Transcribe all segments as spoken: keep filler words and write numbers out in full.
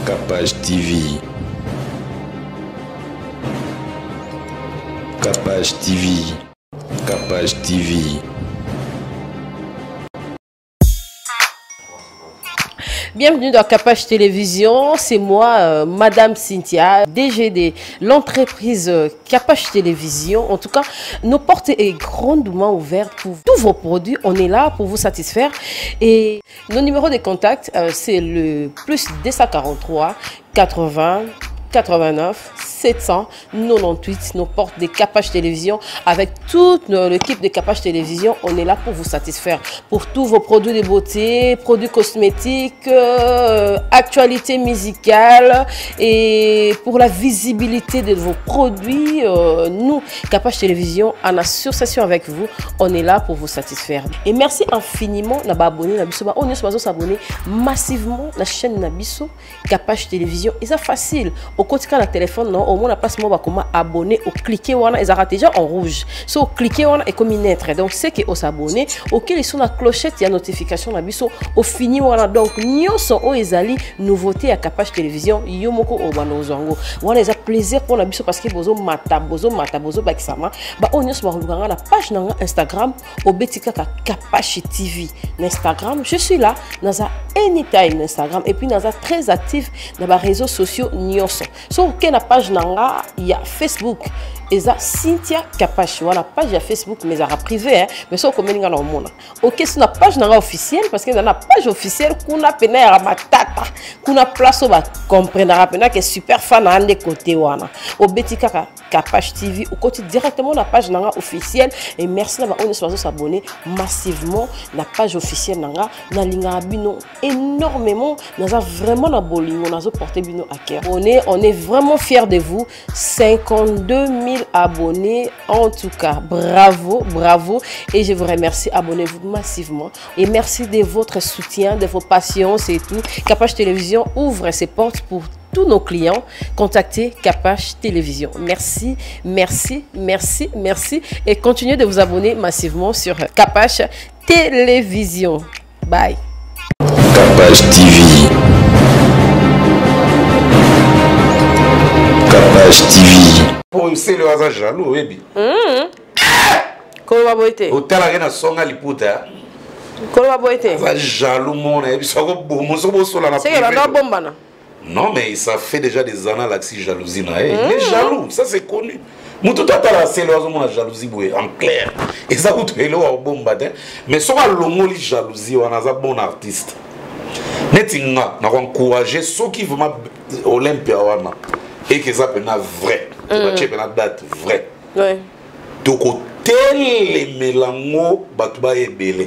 Capage T V. Capage T V. Capage T V. Bienvenue dans Capage Télévision, c'est moi, euh, Madame Cynthia, D G de l'entreprise euh, Capage Télévision. En tout cas, nos portes sont grandement ouvertes pour tous vos produits. On est là pour vous satisfaire. Et nos numéros de contact, euh, c'est le plus deux cent quarante-trois quatre-vingts quatre-vingt-neuf sept cent quatre-vingt-dix-huit, nos portes de Capage Télévision. Avec toute l'équipe de Capage Télévision, on est là pour vous satisfaire. Pour tous vos produits de beauté, produits cosmétiques, euh, actualités musicales et pour la visibilité de vos produits, euh, nous, Capage Télévision, en association avec vous, on est là pour vous satisfaire. Et merci infiniment d'avoir abonné à Nabiso. On est s'abonner massivement à la chaîne Nabiso, Capage Télévision. Et c'est facile. Au quotidien, le téléphone, non, au moins la place, moi, comment abonner, au cliquer, on a, ils arrêtent déjà en rouge. So, au cliquer, on a, et comme une lettre. Donc, c'est que au s'abonner, auquel ils sont la clochette, il y a notification, la biso, au fini, on a donc, nous sont au Ezali, nouveauté à Capage Télévision, yomoko au banozango. On a des plaisir pour la biso parce que bozo mata, bozo mata, bozo baksama. Bah, on est sur la page Instagram, au betika Capage T V. Instagram, je suis là, dans un anytime Instagram, et puis dans un très actif dans les réseaux sociaux. So, ok, la page nanga, il y a Facebook. Et ça, Cynthia Capage. Voilà, page il y a Facebook, mais ça privé, hein. Mais ça, comment on a au monde. Ok, c'est une page nanga officielle, parce que dans la page officielle, qu'on a peine à matata, qu'on a place au bas, comprendre, rappeler que super fan à un des côtés, wana. Au betika Capage T V, au côté directement la page nanga officielle. Et merci d'avoir on est s'abonner massivement la page officielle nanga, na linga bino énormément, nous avons vraiment la bolingo, nous avons porté bino à cœur. On est, on est vraiment fiers de vous. cinquante-deux mille abonnés en tout cas. Bravo, bravo. Et je vous remercie. Abonnez-vous massivement. Et merci de votre soutien, de vos patiences et tout. Capage Télévision ouvre ses portes pour tous nos clients. Contactez Capage Télévision. Merci, merci, merci, merci. Et continuez de vous abonner massivement sur Capage Télévision. Bye. Capage T V. Capage T V. Pour c'est le hasard jaloux, oui. Hum. Comment va boiter? Au tel que na songa liputa. Comment va boiter? Ça jaloux mon et puis ça go bon mon so so la na. C'est que la bombe na. Non mais ça fait déjà des années là que si jalousie na. Il est jaloux, ça c'est connu. Mutu tata la c'est le hasard mon jalousie boue en clair. Et ça vous trouver le bombe mais so va longoli jalousie on a za bon artiste. Netinga na encourager ceux qui vraiment Olympia wana et que ça peut na vrai. Tu vas date vrai. Oui. Donc, tel mélango, batuba est belé.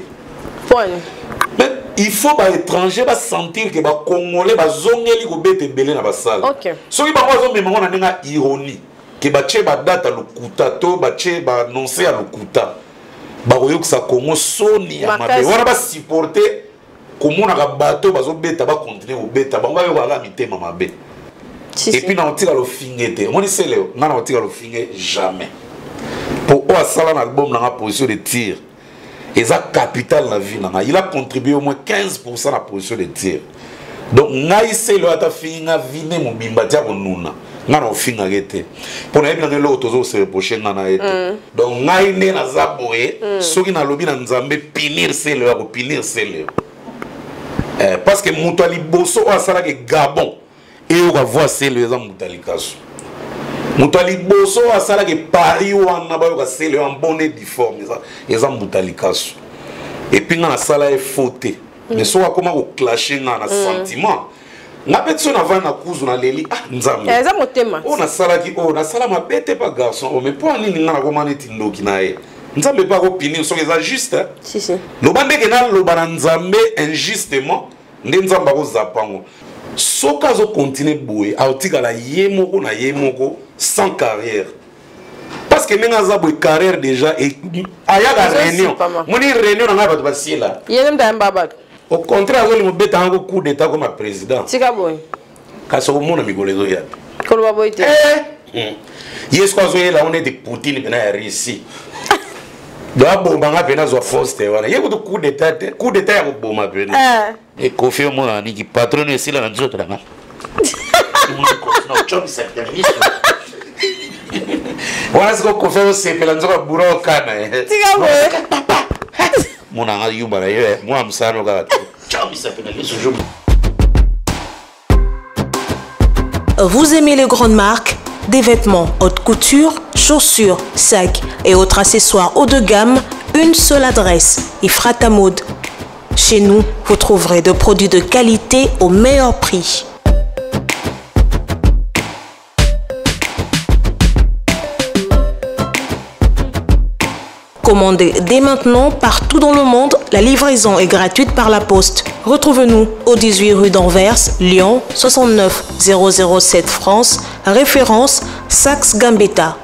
Mais il faut que les étrangers sentir que les Congolais sont belé dans la salle. Ok. Ce qui est une ironie. Que les date à l'okuta, les annoncé à l'okuta. Les gens Congo soni à ma belle. On va supporter comment on a bateau, on va continuer au bêta. On va avoir la ma belle. Et puis, on tire le finger. On dit c'est le on tire le finger jamais. Pour eux, ça l'album dans la position de tir. Et ça capital la vie. Il a contribué au moins quinze pour cent à la position de tir. Donc, on c'est le ata finger vine mon bimbatia on nuna. On a finger arrêté. Pour nous, on a l'autre se reprocher nana été. Donc, on a né na zaboé. Ceux qui na lobby na nzambe pinir c'est le pinir c'est le. Parce que Moutali Bosso a ça là que Gabon. Et on va voir c'est le exemple Moutalikasu. Moutali Bosso a ça là que Paris ou en Nabayo c'est le en bonnet difforme exemple Moutalikasu. Et puis dans la salle est fauté. Mais soit comment au clasher dans un sentiment. Na beto na va na kuzu na leli ah nzambe. Eza motema. On a sala ki on a sala ma bête pas garçon. On mais pas ni na ko maneti ndoki na ye. Nzambe pas opinion so que ça juste. Si si. Lo bande ke na lo bana nzambe injustement ndi nzamba ko zapango. Soka zo continuer boye autika la yemoko na yemoko sans carrière. Parce que menga za boye carrière déjà et aya ga réunion. Moni réunion na ba basi là. Yenem da mbaba. Au contraire, on a un coup d'état comme président. C'est quoi boy? Parce que mon ami Golezo ya. Comment va boy? Eh. Hier soir là on est de Poutine et na Russie. Da bomba nga pena zo force wana. Yeko to coup d'état, coup d'état ya bomba pena. Eh. Et confirme moi ni ki patron ici là nzoto là. Voilà ce qu'on confère au C P, là, nous avons bourré au canne. Mon anga yuba là, moi, je me sens Vous aimez les grandes marques? Des vêtements haute couture, chaussures, sacs et autres accessoires haut de gamme? Une seule adresse, Ephrata Mode. Chez nous, vous trouverez des produits de qualité au meilleur prix. Commandez dès maintenant partout dans le monde. La livraison est gratuite par la poste. Retrouvez-nous au dix-huit rue d'Anvers, Lyon, soixante-neuf zéro zéro sept France, référence Saks Gambetta.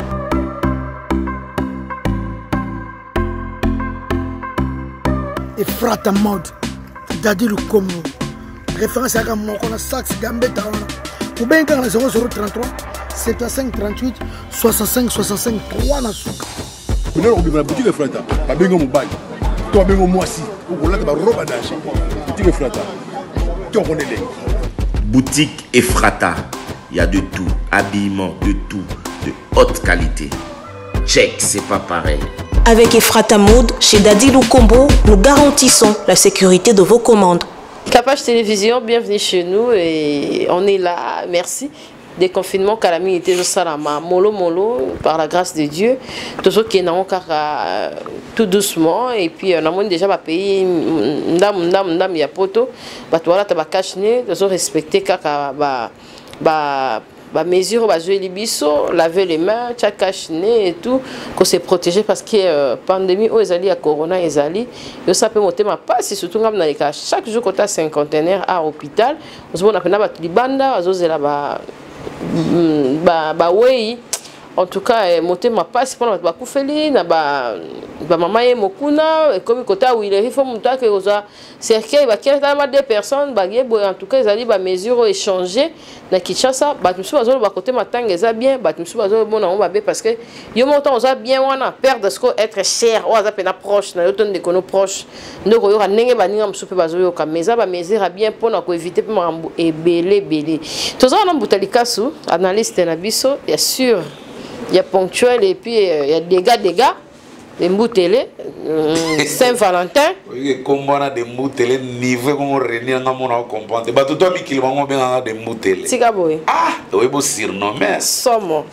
Ephrata Mode, Dadi Lukomo, référence à mon Saks Gambetta. Ou bien quand zéro zéro trente-trois, soixante-cinq trente-huit, soixante-cinq soixante-cinq trois na souka. On a une boutique Ephrata, pas bien mon bail. Toi, bien moi aussi. On a une robe d'achat. Boutique Ephrata. Tu en connais les. Boutique Ephrata. Il y a de tout. Habillement, de tout. De haute qualité. Check, c'est pas pareil. Avec Ephrata Mode, chez Dadi Lukombo, nous garantissons la sécurité de vos commandes. Capage Télévision, bienvenue chez nous et on est là. Merci. Déconfinement calamité je salama molo molo par la grâce de Dieu tout ce qui est dans tout doucement et puis on a déjà pas pays ndam ndam ndam ya poto ba toi ta ba cacher de respecter kaka ba ba ba mesure ba jouer libiso laver les mains chaque cacher et tout qu'on se protéger parce que euh, pandémie aux ezali à corona ezali yo ça peut monter ma passe surtout ngam na ka chaque jour quand tu as cinquantenaire à hôpital on a pena ba libanda azozela ba ba ba oui en tout cas monter ma passe pendant ba kufeli na ba ba mama ye mokuna comme côté où il est faut monter que oza cercueil ba quelqu'un deux personnes ba yebo en tout cas ils allaient ba mesure échanger na Kinshasa ba tout ça ba côté matanga ça bien ba tout ça bon on va bien parce que yo montant ça bien on perdre ce que être cher ou ça pena proche na yo ton de kono proche ndoko yo nenge ba ninga msupe ba zo ka meza ba mesure bien pour na ko éviter pour et belé belé tout ça on butalika sou analyste na biso bien sûr il y a ponctuel et puis il y a des gars des gars des moutélés Saint-Valentin comme on a des moutélés niveau qu'on réunit en amont on comprend bah tout toi qui le vont bien des moutélés Sigaboy ah oui beau surnommé somme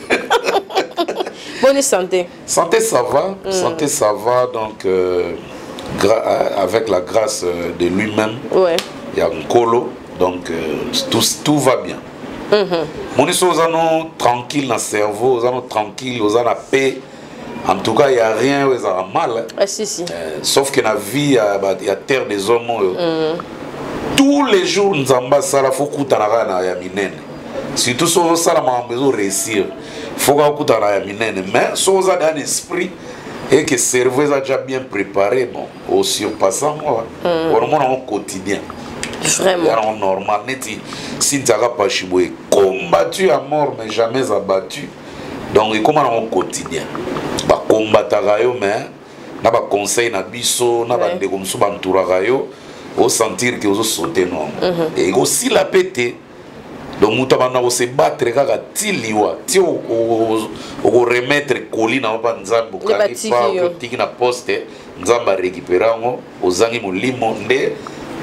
bonne santé santé ça va mm. santé ça va donc euh, avec la grâce de lui-même ouais il y a un colo donc euh, tout tout va bien. Mon mm-hmm. Ils sont tranquilles dans le cerveau, ils sont tranquilles, ils ont la paix. En tout cas, il n'y a rien, ils ont mal. Hein. Ah, si, si. Euh, sauf que dans la vie, il y a, bah, y a terre des hommes. Mm. Tous les jours, nous avons fait ça, il faut que nous ayons surtout si nous avons besoin de réussir, il faut que nous ayons mais si nous avons un esprit et que le cerveau est déjà bien préparé, bon, au surpassant, mm. au moins au quotidien. Vraiment. Normal. Si tu n'as pas combattu à mort, mais jamais abattu. Donc, comment on quotidien bah, combattre, mais na ba conseil na biso, na ba ndeko msu ba ntouraka yo, au sentir que vous sauter non. Et aussi la pété. Donc, nous avons se battre kaka tiliwa, ti o o remettre colline na ba nzambo kaki pa ko tiki na poste, nzamba récupérer ngo, ozangi molimo nde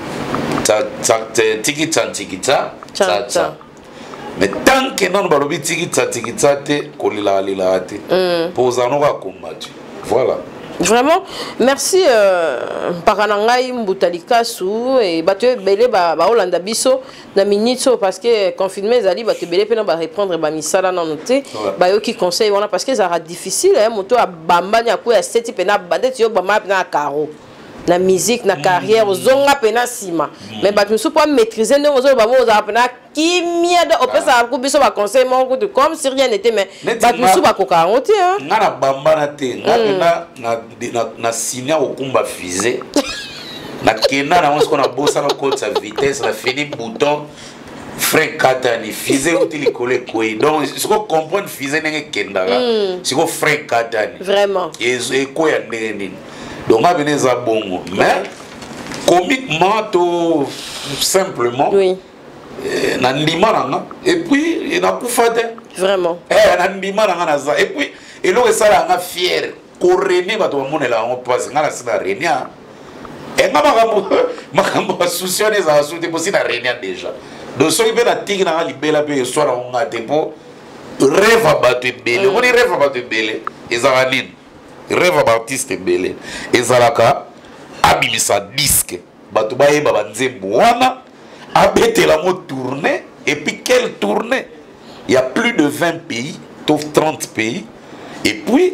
tiki tsa tiki tsa tsa tsa mais tant que non balobi tiki tsa tiki tsa te kolila lila te pour en aura combattu voilà vraiment merci euh, paranangai mbutalika sou et bato belé ba ba Hollanda biso na minute parce que confinement zali bato belé pena ba reprendre ba misala na noté ba yo qui conseil voilà parce que ça sera difficile hein moto a bamba nya ko ya seti pena bandeti yo bamba pena caro na musique na carrière zonga pena sima mais ba tu pas maîtriser nous on ba mo za pena kimia de opé ça ko biso ba conseil mon comme si rien n'était mais ba tu pas ko quarante hein ngana bamba na te ngana na na sinya okumba fusée na kena na on a bossa na côte sa vitesse la fini bouton frein katani fusée utili coller quoi donc ce qu'on comprendre fusée n'enge kenda là ce qu'on frein katani vraiment et quoi ya ndenge donc ma venez à bon mais comiquement tout simplement oui na ndima nanga et puis na kufa te vraiment eh na ndima nanga na za et puis eloko esala nga fier ko rene bato bamonela yango place nga na sina renia et nga makambo makambo basoucione ezala su te posi na renia déjà donc soki mpe na tiki nanga libela mpe eswala ngo nga te mpo rêve bato ebele omoni rêve bato ebele ezala nini rêve baartiste ebele ezalaka abimisa disque bato bayeba banzembo wana abetela mo tournée et puis quelle tournée il y a plus de vingt pays sauf trente pays et puis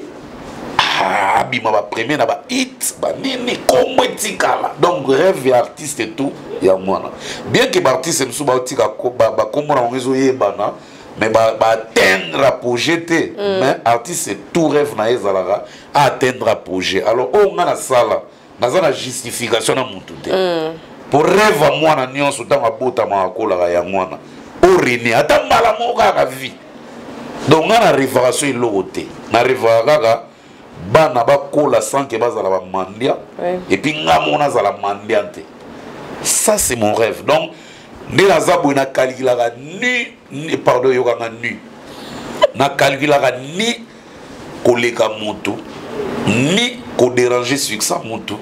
abima ba premier na ba hit ba nini comme etikala donc rêve ya artiste et tout ya mwana bien que ba artiste msu ba tika ko ba ba komona ngezo yebana mais ba ba atteindre apogée te mm. mais artiste c'est tout rêve na ezalaka atteindre apogée alors on nga na sala naza na justification na mutu te mm. pour rêve à mwana nyonso tanga bota ma akolaka ya mwana o rene ata mbala moko kaka vie donc nga na révélation eloko te na révélation kaka bana bakola sans que bazala ba mandia ouais. Et puis nga mona zala mandia te ça c'est mon rêve donc nde naza boye na calculaka ni, ni pardon yokanga nu na calculaka ni koleka motu ni kodéranger succès motu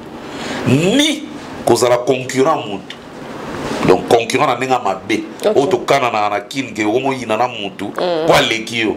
ni kozala concurrent motu donc concurrent na ndenge mabe oyo tokana na kini ke omoyina na motu po aleki yo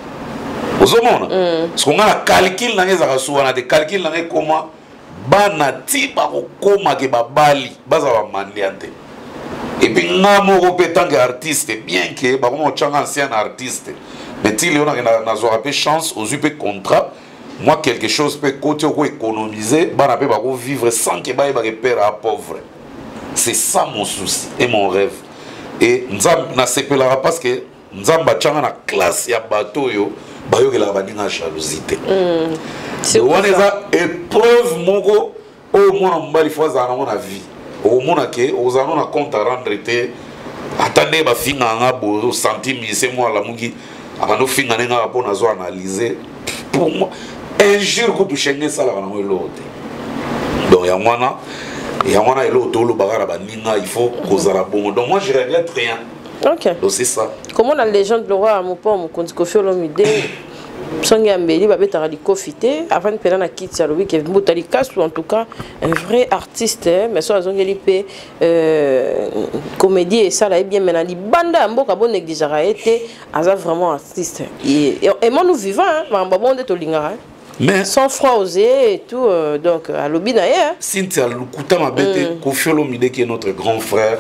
ozomona parce que nga na calcul nange ezaka su wana te calcul nange koma bana ti bakokoma ke babali bazala bamandia te et puis nga moko mpe tant que artiste bien que bakoma otyanga ancien artiste mais ti leo nazwaka mpe chance ozwi mpe contrat moi quelque chose peut côté ou économiser bana pe bako vivre sans que baye ba père à pauvre c'est ça mon souci et mon rêve et nzam na sepelaka parce que nzamba tchanga na classe ya bato yo bayo ke la baninga jalousité mm. c'est one eza épreuve moko au mona mbali fois za na mona vie au mona ke ozano na compte à rendre te attendez ba finga nga bo centime c'est moi la mungi abano finga nga po na zo analyser pour moi un jour que tu changes ça là on est l'autre donc ya mwana ya mwana elo tolo bagara baninga il faut kozala bon donc moi je regrette rien ok donc c'est ça comment la légende le roi Amopa Mokonzi Koffi Olomide songi ambeli babetaka likofite avant de pena na kiti ya lobi ke mbutali kasu en tout cas un vrai artiste mais so azongeli pe euh comédie et ça là est bien maintenant libanda mboka bon négligeara été aza vraiment artiste et et moi nous vivons hein mamba bon de tolinga mais sans froid osé et tout euh, donc à lobi na hier Cynthia Lukuta mabete Koffi Olomide qui est notre grand frère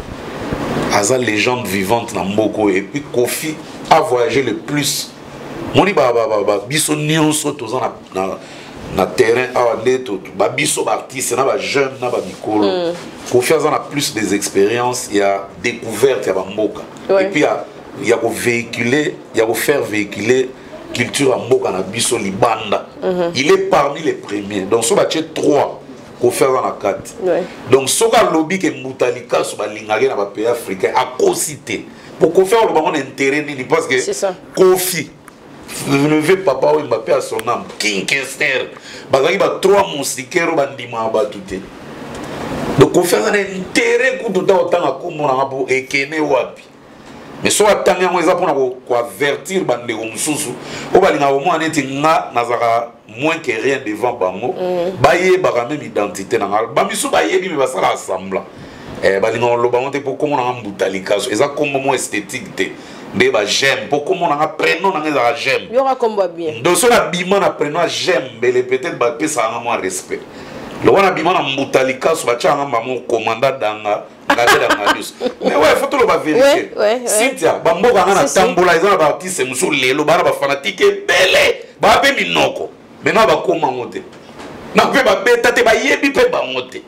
aza légende vivante na mboko et puis Koffi a voyagé le plus moni ba ba ba biso nyonso toza na na na terrain a neto ba biso ba artiste na ba jeune na ba mikolo Koffi aza na plus des expériences il y a découverte ya ba mboka ouais. Et puis il y a ko véhiculer il y a ko faire véhiculer culture en mboka na biso libanda mm-hmm. Il est parmi les premiers donc so ba tche trois ko faire dans la quatre ouais. Donc soka lobby ke mutalika so ba lingake na ba pays africain à cosité pour ko faire le bon intérêt ni parce que Koffi levé papa ou Mbappé à son âme King Kester bazaki ba trois moustiquaires bandima ba touté donc ko faire un intérêt ku tout autant ko mona bo ekene wapi mais so atanga ngo eza pona ko avertir bande ko mususu o balinga au moins neti nga nazaka moins que rien devant bango baye ba même identité na ba misu baye bi ba sala assembla eh balinga lo bango te pour comment na mbutalika eza comme mo esthétique te mais bah j'aime beaucoup mon a prénom na ngeza j'aime yo rakomba bien donc so na bima na prénom j'aime mais peut-être ba pesa na moi respect le wana bima na mutalika so ba changa mamu commandant danga ngade danga dus mais ouais faut tout le ba vérifier Cynthia ba mboka na tambola ils ont ba artiste musu lelo ba ba fanatique belé ba pe minoko maintenant ba koma ngote na pe ba beta te ba yebi pe ba ngote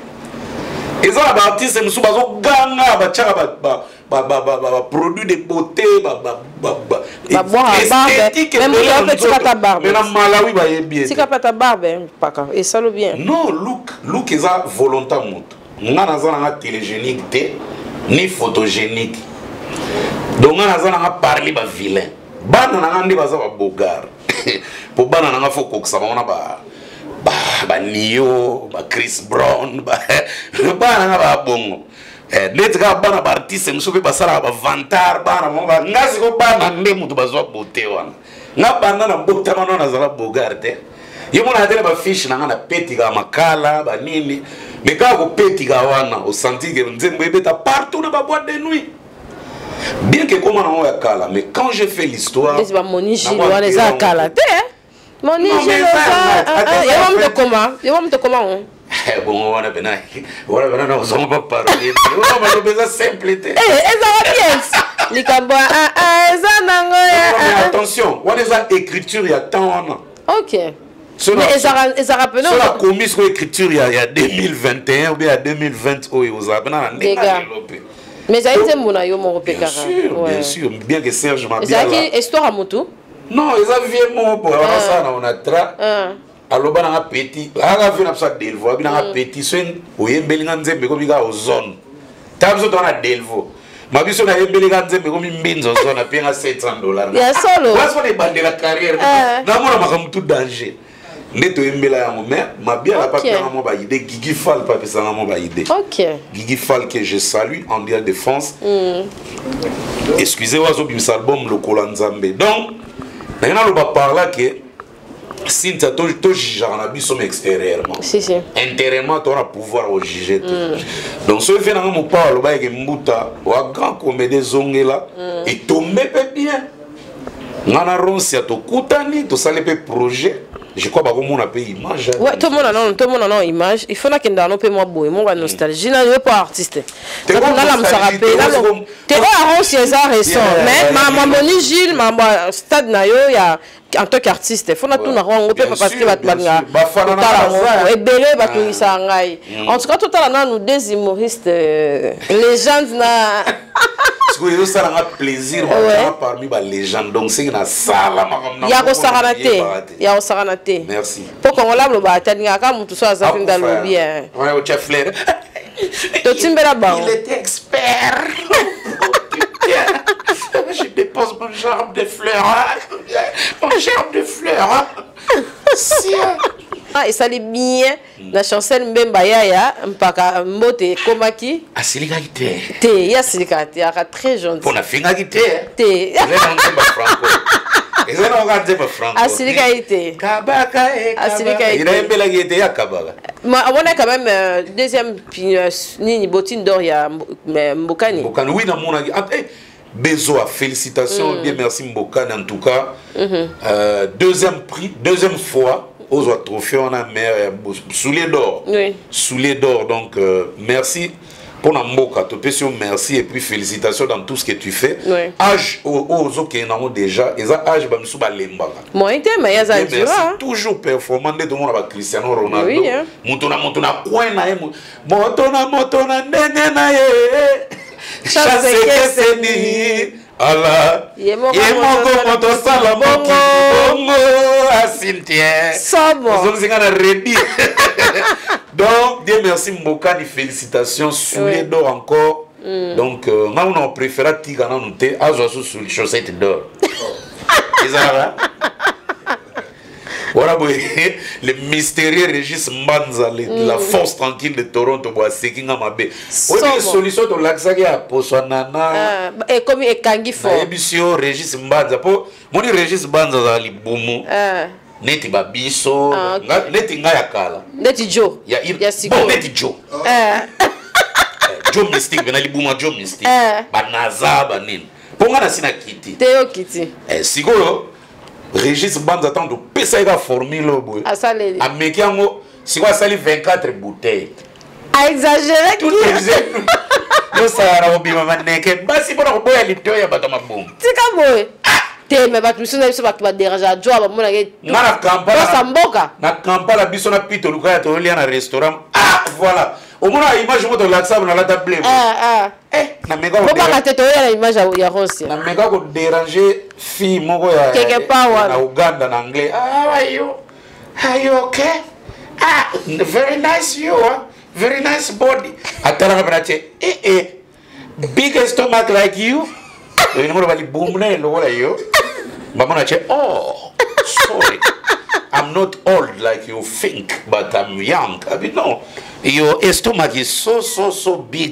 ils ont ba artiste musu ba zo ganga ba changa ba ba ba ba ba produit de beauté ba ba ba ba esthétique même il y a petit ta barbe mais na Malawi ba yebi si ka pata barbe paka et ça le bien non look look eza volontaire moto nga naza na télégénique te ni photogénique donc nga naza na parler ba vilain bana na ndi baza ba bogar po bana na fo koksa ba na ba ba ba Nio ba Chris Brown ba bana na ba bongo neti kaka bana baartiste mosusu mpe basalaka bavantar bana mo nga siko bana nde moto bazwa bote wana nga banda na botama no nazala bogar te ye mona atele bafiche na nga na petika makala banini me kaka kopetika wana osanti ke nzembo ebeta partout na baboîte de nuit bien que koma nango ya kala mais quand j'ai fait l'histoire Moni Gilles wana eza kala te Moni Gilles yo mte koma yo mte koma on bon wana bena wana bena na ozongo pas parler wana ba beza simple te eh eza pièce likambo ah ah eza nango ya attention wana eza écriture ya temps wana OK mais eza eza rappelé sur la commise sur écriture ya ya deux mille vingt et un ou bien deux mille vingt oyo ozabena na ndeka lopé mais ça a été mon ayo mon repéra. Bien sûr, ouais. bien sûr, bien que Serge m'a bien. C'est qui histoire à Moutou? Non, ils ont vu mon pour avoir ça on a tra. Alors ben un petit, ah vu na ça delvo, bien un petit soin, oye belinga nzembe ko biga o zone. Tabzo dans la delvo. Ma biso na belinga nzembe ko mbinzo zone a payé sept cents dollars. Ya solo. Parce qu'on est bandé la carrière. Na mona makam tout danger. Neto embela ya mo mais ma bien la pas faire mo ba idée Gigi Fall pas ça mo ba idée. OK. Gigi Fall que je salue en Dieu de France. Mm. Excusez-moi zo bim album le Kolanzambe. Donc maintenant on va parler que si tu to to juger na biso extérieurement. Si si. Intérieurement tu auras pouvoir au juger. Mm. Donc ce fait na mo parle ba ke mbuta wa grand comédie zongela mm. et tomber bien. Ngana ronsi to kutani to sale pe projet. Je crois pas qu'on a payé image. Ouais, tout le monde a non, tout le monde a non image. Il faut que nous ayons peu moins beau, moi nostalgie. N'a pas artiste. Donc on a la me rappelle là. T'es pas un César récent, mais ma Moni Gilles, ma stade na yo ya en tant qu'artiste, il faut que tout na on peut pas parce que va te banga. Et belé va tout ça ngai. En tout cas tout à l'heure nous deux humoristes légendes na parce que ça a plaisir parmi les légendes donc c'est une salle il y a au Saranate il y a au Saranate merci pour qu'on l'a le bataille aka mutu so aza finda lobby hein ouais au chef flair to timbela ba il est expert je dépose mon germe de fleurs mon germe de fleurs si ah et ça les bien la chancelle Mbemba Yaya mpaka mbote komaki asilikate te ya silikate aka très gentil pour la fingate te ils ont regardé ma franco asilikate kabaka e asilikate il a un bel agité ya kabaka mais on a quand même euh, deuxième nini botine d'or ya Mbokani Mbokani oui na mona Besoin, félicitations, mm. bien merci Mbokani en tout cas. Mm -hmm. euh, deuxième prix, deuxième fois. Aux autres trophées, on a mère Soulier d'or. Oui. Soulier d'or. Donc, euh, merci pour Namboka. Merci et puis félicitations dans tout ce que tu fais. Oui. Âge aux autres qui ont déjà. Et ça, âge, je suis Lembaka. Moi, je mais il y a toujours performant. Dès que tu as Cristiano Ronaldo. Oui. Moutona, moutona, coin na Moutona, moutona, nene na ye. Chasse que c'est ni. Allah, il m'a dit que sala bongo bongo asintie. Sabo. Donc, Dieu merci Mbokani, félicitations. Soulier d'or encore. Mm. Donc, euh, on a préféré Tigana noter à Jossou sur les chaussettes d'or. C'est ça, là? Voilà, le mystérieux Régis Mbanza, mm. la force tranquille de Toronto, c'est qui n'a pas bé. On a une solution de l'accès à Poswanana. Et comme il Kangi fort. Émission Régis Mbanza. Pour mon Régis Mbanza, dans les boumou. Neti Babiso. Neti Ngayakala. Neti Joe. Ya Bon, Neti Joe. Joe Mystique, ben ali bouma Joe Mystique. Banaza, banin. Pour moi, c'est na Kitty. Théo Kitty. Eh, Sigolo. Régis Banza attend de pesa la formule à ça les à mekiango si quoi ça les vingt-quatre bouteilles à exagérer tout exagéré le ça robi mama neke basi pour boya lito ya bato mabom tika boy te me ba tusuna biso ba ba déranger joa ba mona ke na Kampala sa mboka na Kampala biso na pito luka ya to lia na restaurant ah voilà au moins image moto l'accent na la table ah ah eh na mega ko ba tete ya image ya Rossi na mega ko déranger fille moko ya quelque part na Uganda na anglais how are you are you okay ah very nice you huh? Very nice body atara ka brache eh eh big stomach like you you know bali boom na lo wala yo mama na che oh sorry I'm not old like you think but I'm young I mean no your stomach is so so so big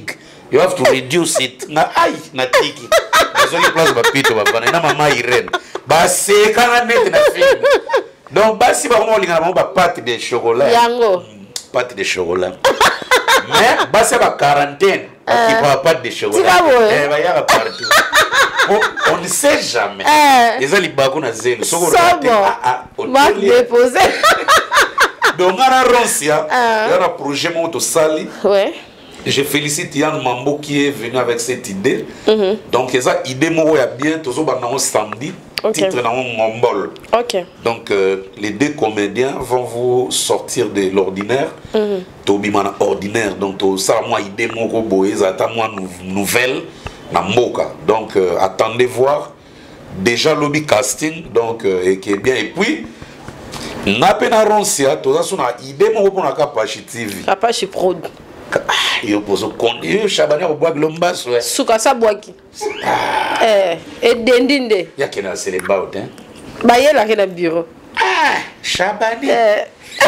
You have to reduce it. Na ay na tiki. Bazoli place ba pito ba bana na mama Irene. Ba se kana net na film. Donc basi ba mo linga ba pâte de chocolat. Yango. Pâte de chocolat. Mais basi ba quarantaine. Qui prend pâte de chocolat. Eh ba ya partout. On ne sait jamais. Les ali bako na zelo. Soko raté. Ah ah. Marque déposé. Donc on a Roncia. Il y a un projet moto sali. Ouais. Je félicite Yann Mambo qui est venu avec cette idée. Mm-hmm. Donc, il y a une idée bien, tout ça, samedi. Okay. Titre dans Mombol. Ok. Donc, euh, les deux comédiens vont vous sortir de l'ordinaire. Mm-hmm. Tobi mana ordinaire. Donc, ça, moi, idée, moko boé, ça, moi, nouvelle, na moka. Donc, euh, attendez voir. Déjà, lobby casting, donc, euh, et qui est bien. Et puis, n'a pas na Roncia, tout ça, on a idée, moko pour la Kapachi T V. Kapachi Prod. Yo poso kondi Chabani au bois glombas ouais suka sa boaki eh et dendinde ya kena c'est about hein ba yela kena bureau ah Chabani eh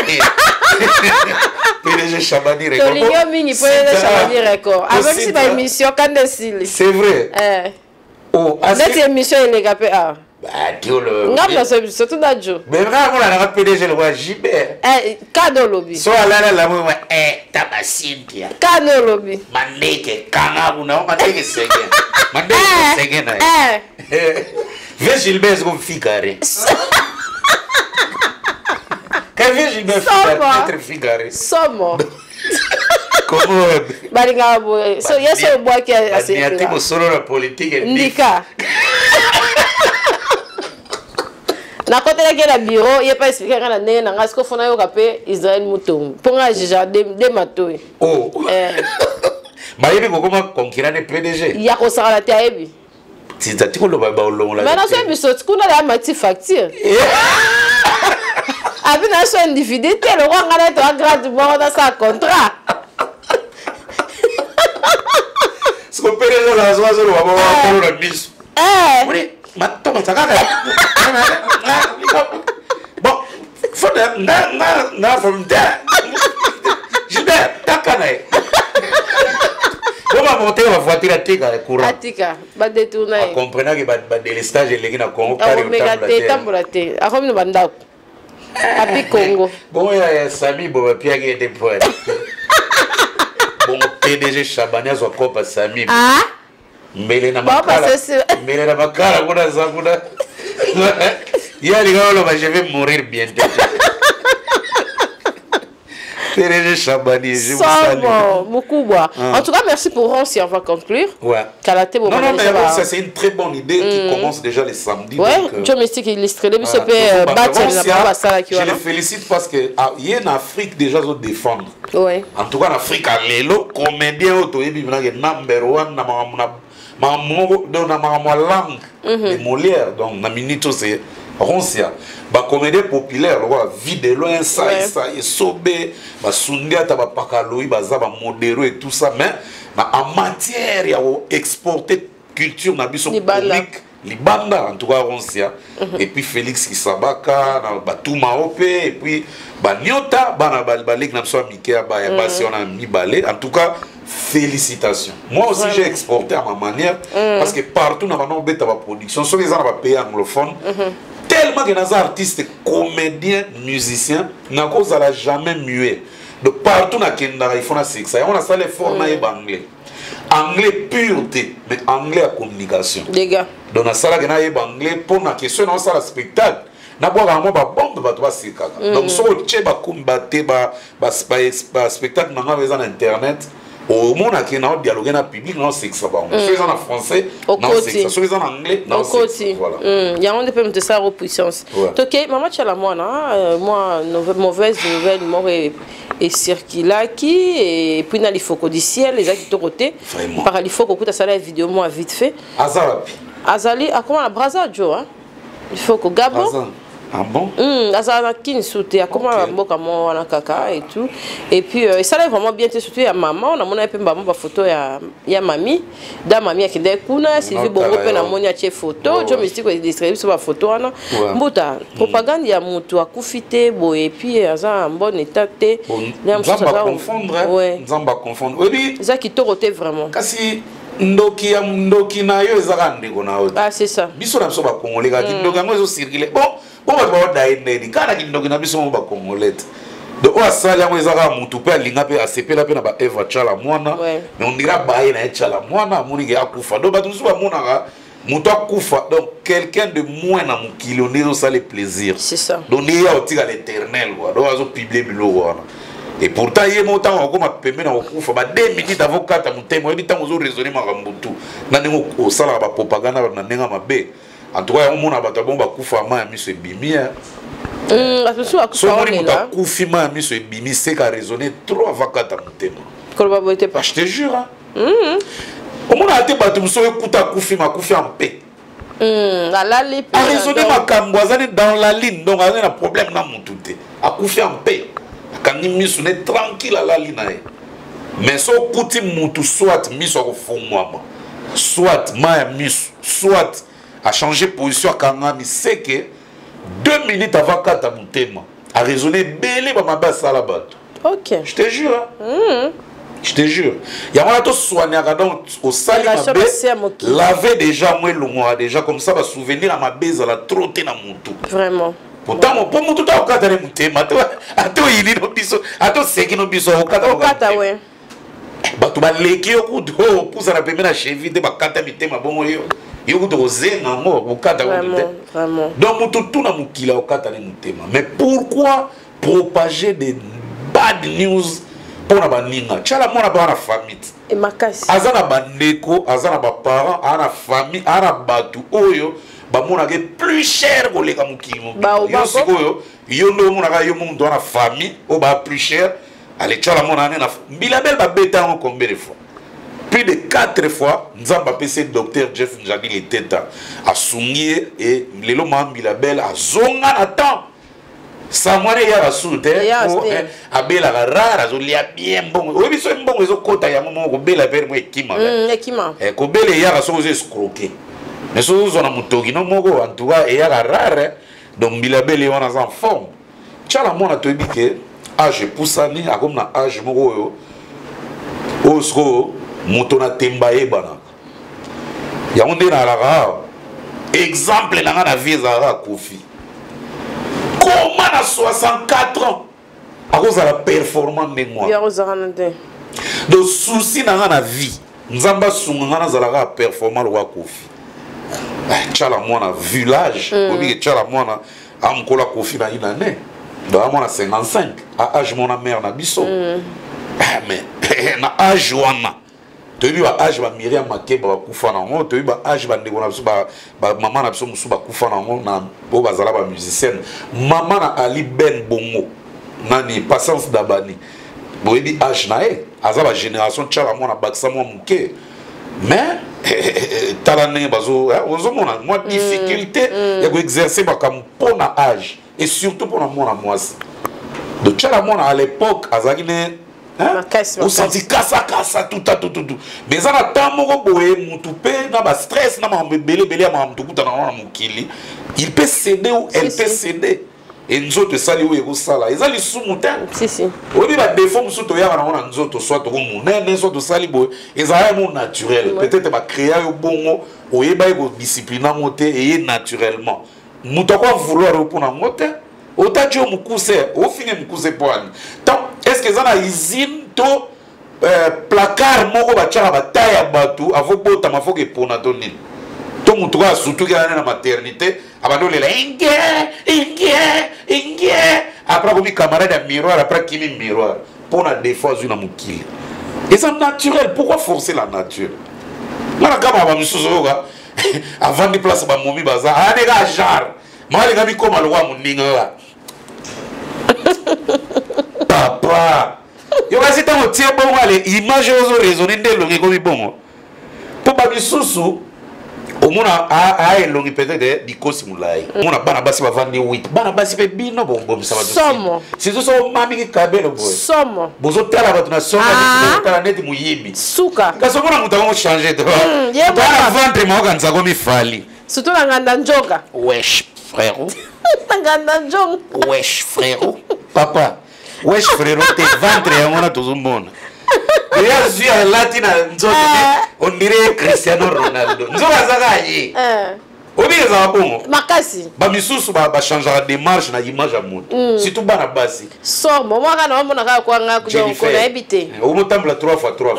P D G Chabani record Tolingo mingi P D G Chabani record avec si ba émission kande sili c'est vrai eh oh cette émission elle est capée ah bah Dieu le ngam c'est surtout d'adjo mais vraiment la P D G le roi Gilbert eh cadeau lobby so ala la la moi eh tabasintia cadeau lobby mandeke kana una mandeke sege mandeke sege na eh ve Gilbert comme figaré quand ve Gilbert figaré être figaré somo comment balinga boy so yeso boy qui a assez ni atimo solo la politique ndika na côté là la bureau il pas expliqué quand la né na ngasko fona yo kapé Israël Mouton pour nga déjà de de matoy oh eh ba yebi ko comment conquérir le P D G ya ko sala la tayebi ti ta tiko lo ba ba lo la mais na so biso tikuna la mati facture abi na so individu te le roi ngala to gratuitement dans sa contrat ce ko P D G la zo zo lo ba ba la bis eh oui maintenant ça va bon faut de na na na from there Gilbert takane comment monter la voiture à tika courant atika ba détourner comprenant que ba délestage les na Congo carré au tambula te a comme no bandako api Congo bon ya Sami bo pia qui était poète bon P D G Chabani zo kopa Sami ah mbele na makala mbele na makala kuna za kuna yali ngalo ba je vais mourir bientôt P D G Chabani je vous salue mukubwa en tout cas merci pour Ronsi on va conclure ouais Kalate bon non non mais ça c'est une très bonne idée qui commence déjà les samedis ouais Joe Mystique illustré depuis ce peut battre la baba sala qui je les félicite parce que il y a en Afrique déjà zo défendre ouais en tout cas en Afrique lelo comédien auto yebi na number one na na maman na maman langue de Molière donc na minute c'est Roncia ba comédie populaire roi vide loin ça ça et sobé ba sundia ta ba pakaloi ba za ba modéro et tout ça mais en matière ya exporter culture na biso public libanda en tout cas Roncia et puis Félix Kisabaka na Batuma Ope et puis ba Nyota bana balek na so Mikia ba ya basi on a mi balé en tout cas félicitations. Moi aussi j'ai exporté à ma manière parce que partout dans ma bête ma production sur les gens va payer anglophone tellement que les artistes comédiens musiciens n'a cause à la jamais muet de partout na Kenda il faut na sexe on a ça les formes na anglais anglais pureté mais anglais à communication les gars donc na ça la na anglais pour na question on ça le spectacle na boire vraiment ba bombe ba toi c'est kaka donc so tche ba combattre ba ba spectacle na nga en internet au monde qui n'a dialogué na public non c'est ça bon ceux en français non c'est ça ceux en anglais non c'est voilà il y a on peut mettre ça en puissance OK maman tu la moi là moi mauvaise nouvelle moi et circula qui et puis dans les focaux du ciel les actes de côté par les focaux que ça la vidéo moi vite fait azali azali a comment la brasa Joe hein il faut que Gabon Ah bon? Hum, azala kin sauté, comment la mboka mo wana kaka et tout. Et puis euh, ça allait vraiment bien, surtout ya maman, on a mona pe maman ba photo ya ya mamie, da mamie qui de kuna, Sylvie bongo pe na moni a tie photo, jo mystique ko distribuer sur ba photo wana. Mbuta, propagande ya mutu akufite bo et puis aza en bon état té. Nzamba confondre, hein? Nzamba confondre. Oui, ça qui toroté vraiment. Kasi ndoki ya ndoki na yo ezaka ndeko na yo. Ah c'est ça. Biso na biso ba congolais ka ndoki yango ezo circuler. Bon, bon ba ba daine kana ki ndoki na biso ba congolais. Donc o asali yango ezaka mutu pe alinga pe asepela pe na ba Eva Chala mwana. Mais on dira ba ye na Chala mwana moni ke akufa. Donc ba tusu ba mona ka mutu akufa. Donc quelqu'un de moins na mukili on ezo sale plaisir. C'est ça. Donc il y a aussi l'éternel quoi. Donc azo publier biloko wana. Et pourtant, il y a un temps où on a permis de deux minutes avant quatre à mon thème, il y a un temps où on a raisonné Marambutu. Il y a un salle à propagande, en tout cas, on a battu un coup à main, M. Bimi. Attention à coup à main, coup à main, M. Bimi, c'est qu'à raisonner trop avant quatre à mon thème. Je te jure. On a été battu, on a écouté à coup à coup en paix. À raisonner ma camboisane dans la ligne, donc on a un problème dans mon tout. À coup en paix. Quand il est tranquille à la ligne, mais si on écoute tout, soit mis au fond, soit soit à changer de position, quand on sait que deux minutes avant quatre à mon thème, à raisonner belé ma base à la batte. Ok. Je te jure. Hein? Mm. Je te jure. Il y a un soigné au sali laver déjà moi le déjà comme ça va souvenir à ma base à la trotter dans mon tout. Vraiment. Pourtant, mon pomme tout a cadré mon thème. Attends, il est no biso. Attends, c'est qui no biso au cadre. Au cadre, ouais. Bah, tu vas l'équipe au coup de haut pour ça la première cheville de ma carte mi thème bon yo. Yo coup de rosé non moi au cadre. Vraiment, vraiment. Donc mon tout tout na mon kila au cadre mon thème. Mais pourquoi propager des bad news pour na baninga? Tchala mon na ba na famille. Et makasi. Azana bandeko, azana ba parents, ana famille, ana batu oyo. Bah mon a plus cher que les gamukimo. Bah yo sikoyo, yo no mon a yo mon doit la famille, au bas plus cher. Allez tchala mon année na. Bilabel ba bêta en combien de fois? Plus de quatre fois, Nzamba P C docteur Jeff Njagi les têtes à Sungié et les lomans Bilabel à zonga na temps. Samuel ya rasute ko abela rara zolia bien bon. Oui biso mbongo zo kota ya momo ko bela ver mo ekima. Mm ekima. Eh ko bela ya raso zo escroquer. Mais si vous avez un motogi, non, en tout cas, il y a la rare, donc Bilabel est en forme. Tchala, moi, on a dit que âge poussani, à comme na âge moro, osro, moutona tembaye bana. Ya on est dans la rare. Exemple, dans la vie, Zara Kofi. Comment à soixante-quatre ans, à cause de la performance de moi. Donc, souci dans la vie, nous avons souvent la performance de Kofi. Tchala mwana village obi tchala mwana amkola kofi na une année donc mwana cinquante-cinq à âge mona mère na biso mais na âge wana tobi ba âge ba Miriam Makeba ba kufa na ngo tobi ba âge ba ndeko na biso ba maman na biso musu ba kufa na ngo na bo bazala ba musicienne maman na Ali Ben Bongo nani Patience Dabani boyebi âge na e azaba génération tchala mwana bakisa mwa muke mais talane bazo ozomona moi difficulté ya ko exercer bakam pour na âge et surtout pour na mona mwasi donc tchala mona à l'époque azakine hein on senti kasa kasa tout tout tout tout mais ça na temps moko boye mutu pe na ba stress na ma belé belé ma mutu kuta na mukili il peut céder ou elle peut céder et nous autres sali ou ego sala ezali sumuta si si obi ba défaut musuto ya na ona nzoto soit ko munene soit to sali boy ezali mon naturel peut-être ba créer yo bongo oyeba ego discipline moté et naturellement muto ko vouloir pour na moté otadio mukuse o finge mukuse poani tant est-ce que ça na usine to placard moko ba tchaka ba taille batu avo bota mafoke pona to nini to muto ko surtout que na maternité abandonne la ingue ingue ingue après comme camarade à miroir après qui met miroir pour la défense une mukili et c'est naturel pourquoi forcer la nature là kama ba misuzoga avant de placer ba momi baza ah les gars genre moi les gars mi comme alwa muninga papa yo kasi ta motie bon ale image ozo raisonner de longue comme bon pour ba misusu omona a elongi peut-être bikosi mulai omona bana basi bavandi huit bana basi pe bino bombomisa bato somo sizo so mami ki kabelo boy somo bozo tala bato na somo ni tala neti muyibi suka kaso mona muta mo changer de ba ventre mo kanza ko mifali surtout la nganda njoka wesh frère nganda njoka wesh frère papa wesh frère te ventre yango na tozomona et azui à latina nzoto on dirait Cristiano Ronaldo nzoka zakayi eh obika za bongo makasi ba misusu ba ba changer la démarche na image à monde surtout bana basi somo moi kana mona ka kwa nga ku donc on a habité au motambla trois fois trois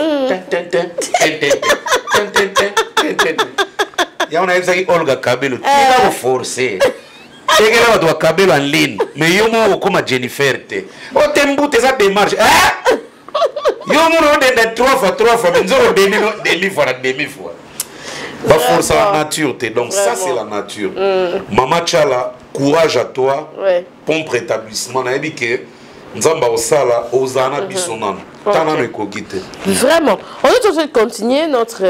ya ona ezaki Olga Kabelo tu va forcer tegela ba Kabelo en ligne mais yo mo comme Jennifer te o tembute za démarche eh yo mo on de trois fois trois fois mais nzo de de livre à demi fois va forcer la nature te donc ça c'est la nature Mama Tchala courage à toi bon rétablissement na ebike nzamba osala ozana bisonana tana ne kokite vraiment on est en train de continuer notre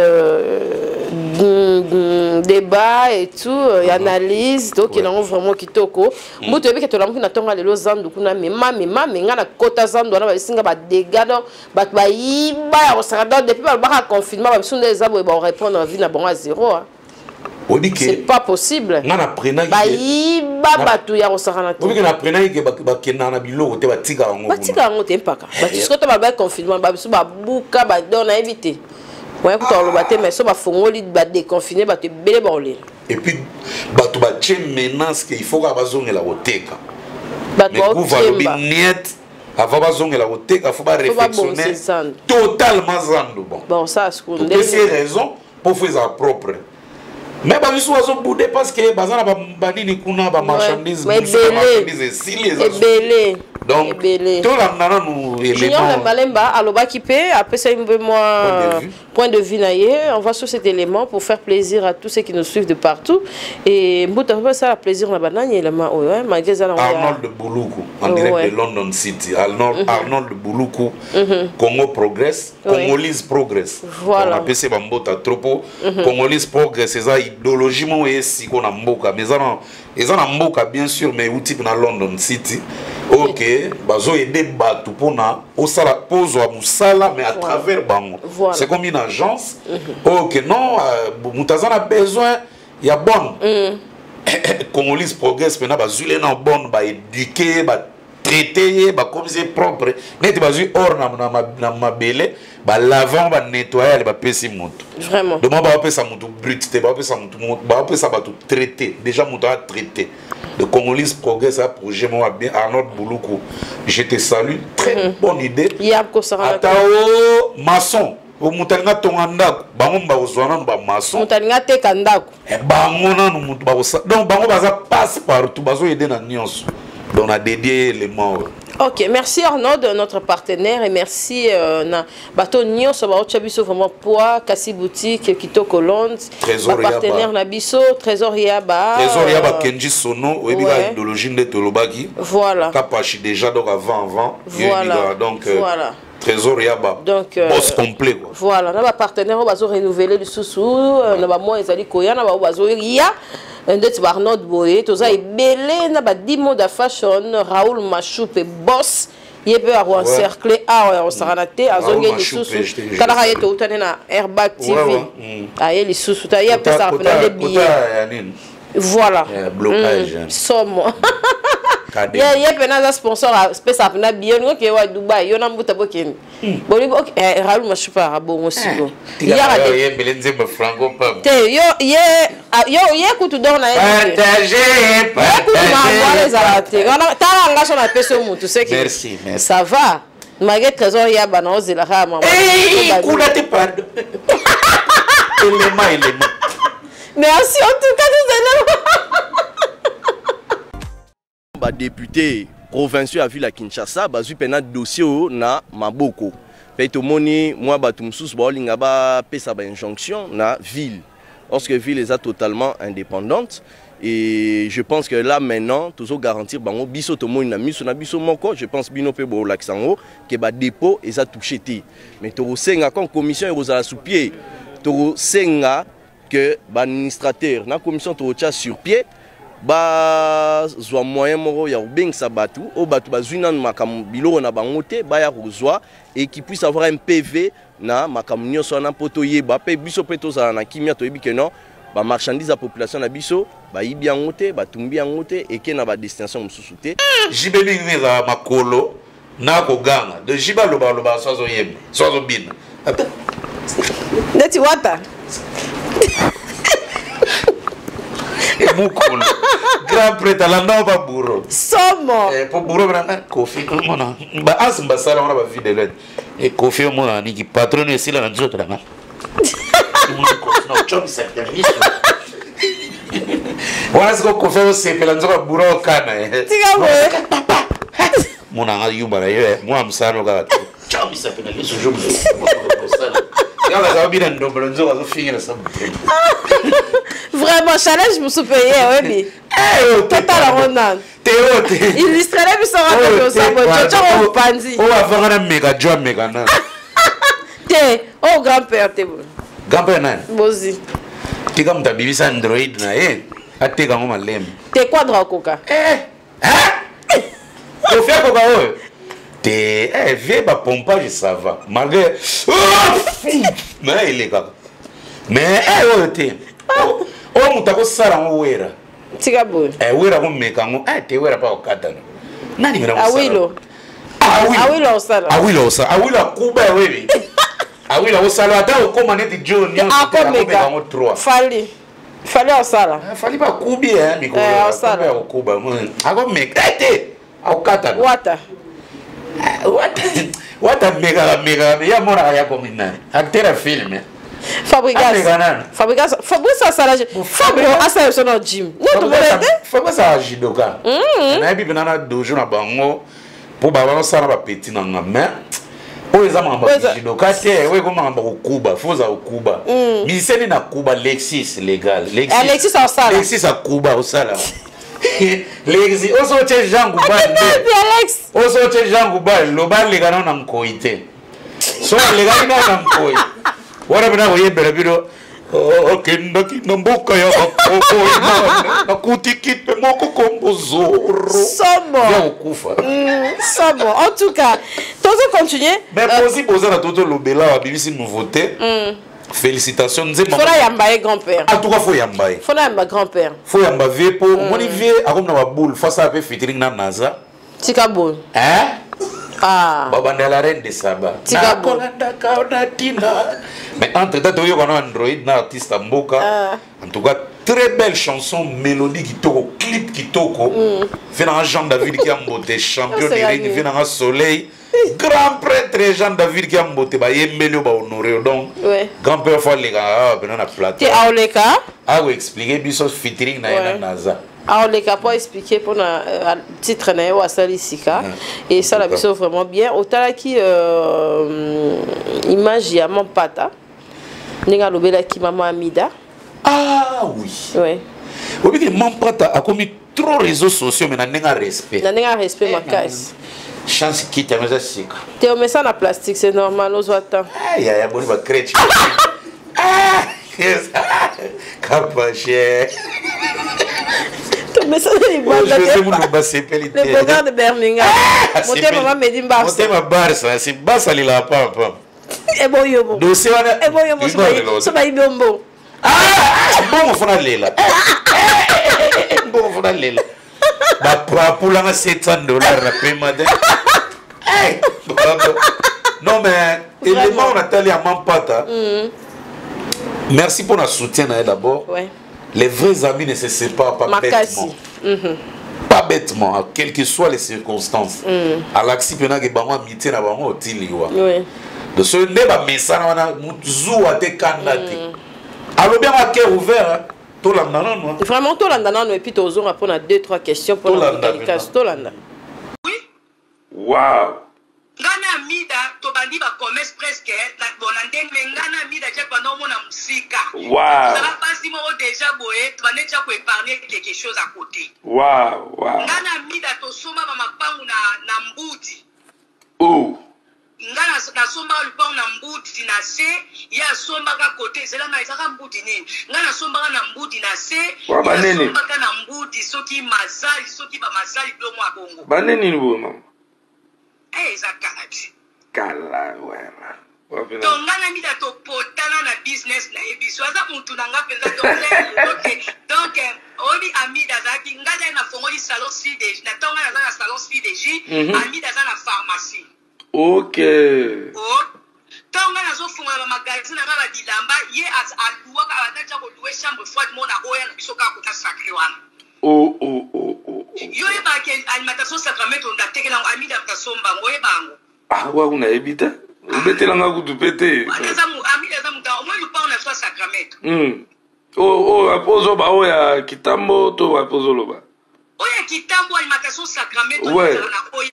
euh, débat et tout et analyse donc il a vraiment kitoko muto ebike to lamu na tonga lelo zandu kuna mema mema menga na kota zandu na ba singa ba dégâts donc ba ba yiba ya osaka depuis ba ba confinement ba bisunde ezabo ba répondre en vie na bon à zéro hein. C'est pas possible. Nga na prena ba yiba batu ya osaka na to. Obike na prena ke ba ba kena na biloko te ba tika ngo. Ba tika ngo te mpaka. Ba tisko to ba ba confinement ba bisu ba buka ba dona éviter. Ouais, pour toi, le bâtiment, mais ça va fongoli, va déconfiner, va te béléborler. Et puis, bah tu vas te menace qu'il faut qu'à bazonge la oteka. Bah tu vas le bien avant bazonge la oteka, il faut pas réflexionner totalement zando bon. Bon ça, c'est une des raisons pour faire ça propre. Mais bah ils sont à boudé parce que bazana ba banini kuna ba marchandise, marchandise si les belé. Donc, tout la nana nous éléments. Junior Malemba, aloba kipé, après ça, il me moi point de vue naïe. On va sur cet élément pour faire plaisir à tous ceux qui nous suivent de partout. Et Mbouta ça la plaisir na banane élément. Ouais, Arnold de Bouloukou, en direct de London City. Arnold, Arnold de Bouloukou, Congo Progress, Congolese Progress. Voilà. On appelle ça Mbouta Tropo. Congolese Progress, c'est ça idéologie moi et si qu'on a Mboka. Mais ça ils ont Mboka bien sûr, mais où type na London City. Ok, bazo aider batu pona osala pose wa musala mais à travers bango. Voilà. C'est comme une agence. Mm-hmm. Ok, non, euh, mutazana besoin il y a bonne. Mm. Congolese Progress maintenant bazule na bonne ba éduquer, ba traiter, ba comme c'est propre. Net bazu or na na na mabele, ba lavant, ba nettoyer, ba pesi mutu. Vraiment. De moi ba pesa mutu brut, ba pesa mutu ba pesa ba tout traiter. Déjà mutu a traité. Le Congolese Progress a projet moi bien Arnold Bouloukou. Je te salue. Très mm-hmm. bonne idée. Atao maçon. Au mutalinga tongandako. Bango mba ozwana no ba maçon. Mutalinga te kandako. E bango na no mutu ba osa. Donc bango baza passe partout. Bazo aider na nyonso. Donc on a dédié les morts. Ok, merci Arnaud, notre partenaire, et merci euh, na bateau Nyon, ça va au Chabiso vraiment poids, Kassi Boutique, Kito Colonne, partenaire Nabiso, Trésor Yaba. Trésor Yaba Kenji Sono, ou bien idéologie de Tolobaki. Voilà. Kapachi déjà donc avant avant. Voilà. Donc voilà. Trésor Yaba. Donc euh, boss complet quoi. Voilà, na ba partenaire on va renouveler le sous-sous, na ba moi ezali koya na ba bazo ya. Ndeti Arnaud Boye, toza ebele na ba dix mots de fashion, Raoul Machoupe boss, yebe a encercler a on saranate azonge li susu. Kala ka yeto utane na Airbag T V. Aye li susu ta ya pesa na billets. Voilà. Blocage. Somme. Il y a un sponsor spécial pour bien que à Dubaï, il y a un bout bokin. Bon, ok, Raoul m'a chupé à bon aussi. Il y a des Belenze me franco pas. Yo yo yo yo écoute dans la partager partager les aratés. On a tant engagé on a fait ce mot, tu sais que merci merci. Ça va. Malgré trésor il y a banos de la rama. Eh, coula te pardon. Élément élément. Merci en tout cas tous éléments. Ba député provincial à ville à Kinshasa bazu pena dossier na maboko peto moni moi batumsus ba linga ba pesa ba injonction na ville lorsque ville est totalement indépendante et je pense que là maintenant toujours garantir bango biso to moni na miso na biso moko je pense bino pe bo laksango que ba dépôt eza touché té mais to senga comme commission et rozala sous pied to senga que l'administrateur, la commission de sur pied, ba zwa moyen moro ya ubengisa batu o batu bazwina makamu biloro na bangote ba ya kozwa et qui puisse avoir un P V na makamu nyonso na poto yeba pe biso pe tozala na kimia to yebi que non ba marchandise à population na biso ba yibi yangote ba tumbi yangote et ke na ba destination mususu te jibeli ngeza makolo na ko ganga de jiba loba loba sozo yeba sozo bin neti wata mukolo grand prêtre la no ba buro somo eh po buro bana kofi ko mona ba asumba sala mona ba videle e kofi mona ni ki patron e sila na nzoto danga no chom service wana siko kofi o sepela nzoka buro kana eh tiga we mona nga yumba na yo mwa msano ka chom service le jour Vraiment, challenge pour se payer, oui. Total Ronan. Théo, illustré les bisous de Osabo. Tu as pandi. Oh, avant un méga job, méga nan. Té, oh grand-père, t'es bon. Grand-père nan. Bozi. T'es comme ta bibi Android na eh. Até comme ma lem. T'es quoi droit coca? Eh. Hein? Tu fais coca oh. T'es eh vieux ba pompage ça va. Malgré mais il est là. Mais eh oh t'es. Oh mutako sara wera. Tika boy. Eh wera ko meka ngo eh te wera pa okata. Nani mera usala? Awilo. Awilo. Awilo usala. Awilo usala. Awilo kuba wewe. Awilo usala ata ukoma neti John nyo. Akomeka ngo trois. Fali. Fali usala. Fali ba kubi eh miko. Eh usala. Kuba mo. Akomeka ete. Okata. Wata. Wata. Wata mega mega ya mora ya komina. Acteur film. Fabrigas. Fabrigas. Fabrigas ça la. Fabio asa yo no gym. No to molete. Fabrigas a jidoka. Na bi bina na dojo na bango. Po ba ba sala ba petit na ngame. O ezama ba jidoka te we ko mamba ko Kuba, foza ko Kuba. Miseni na Kuba Lexis legal. Lexis. Alexis a sala. Lexis a Kuba o sala. Lexis oso che jangu ba. Alex. Oso che jangu ba lo ba le gana na mkoite. So le gana na mkoi. Wara bina ko yebere biro o kenda ki namboka ya ko na kutikite moko kombozoro. Somo. Ya okufa. Somo. En tout cas, tous continuer. Mais possible poser la toto lobela wa bibisi nouveauté. Félicitations nzema. Fona yamba grand-père. En tout cas faut yamba. Fona yamba grand-père. Faut yamba vie pour moni vie akom na ba boule face à peu featuring na Naza. Tika boule. Hein? Ah. Baba de la reine de Saba. Tika boule. Mais entre temps tu vois Android na artiste mboka. En tout cas très belle chanson mélodie qui toko clip qui toko. Fait dans Jean David qui a mboté champion du ring fait dans soleil. Grand prêtre Jean David qui a mboté ba yembelio ba honoré donc. Grand père faut les gars ben na plateau. Ti aoleka? Ah oui expliquer biso featuring na Naza. Alors les cas pour expliquer pour le titre na wa salisika et ça la biso vraiment bien autant qui euh, image ya mon pata ninga lobela ki maman Amida. Ah oui. Oui. Obi que mon pata a commis trop réseaux sociaux mais na ninga respect. Na ninga respect ma caisse. Chance qui te met ça. Tu mets ça na plastique c'est normal aux autres. Ah ya ya boni ba crête. Ah yes. Capaché. Mais ça c'est bon. Je sais mon basse pelite. Le programme de Birmingham. Monter maman me dit Barça. Monter ma Barça, c'est Barça li la pa pa. E bon yo bon. Dossier wana. E bon yo bon so ba ibombo. Ah, bon fona lela. Bon fona lela. Ba pa pula nga sept cents dollars na paiement. Eh. Non mais élément on a tellement à Mampata. Merci pour notre soutien d'abord. Ouais. Les vrais amis ne se séparent pas bêtement. Mm-hmm. Pas bêtement, quelles que soient les circonstances. Mm. À l'axi, il y a des amitiés dans le Tiliwa. De ce débat, mais ça, on a zou à des candidates. Alors, bien, à cœur ouvert, tout l'andana. Vraiment, tout l'andana, et puis, tu as répondre à deux, trois questions pour la communication. Tout l'andana. Oui. Waouh. Ngana mida to bandi ba commerce presque la bonande mais ngana mida je pendant mon musika. Waouh. Ça va passer mo déjà boé to bandi déjà ko épargner quelque chose à côté. Waouh, waouh. Ngana mida to soma mama pangu na na mbudi. Oh. nga nasombaka lupango na mbudi na se ye asombaka kote ezelanga ezaka mbudi nini nga nasombaka na mbudi na se ye asombaka na mbudi soki mazali soki bamazali bilomo ya bongo banenini boye mama eza kala ti kala wera tongana mida topotana na business na ye biso aza mutu na nga mpenza toke donc oyebi amide azalaki nga zali na fongoli salon C D J na ntonga naza na salon C D J amide aza na pharmacie ok ntonga nazofungola bamagazine na nga badilamba ye aluwaka abataki akolue chambre froide mona oya na biso kaka kota sacré wana yo oyebaka alimentation sacrament ndatekelango amide atasombango oyebango waku nayebi te obetelanga kutu pe te amide aza muta omoi lupango na biso ya sacrament oyo apozoba oyo ya kitambo to apozoloba oyo ya kitambo alimentation sacrament na oyo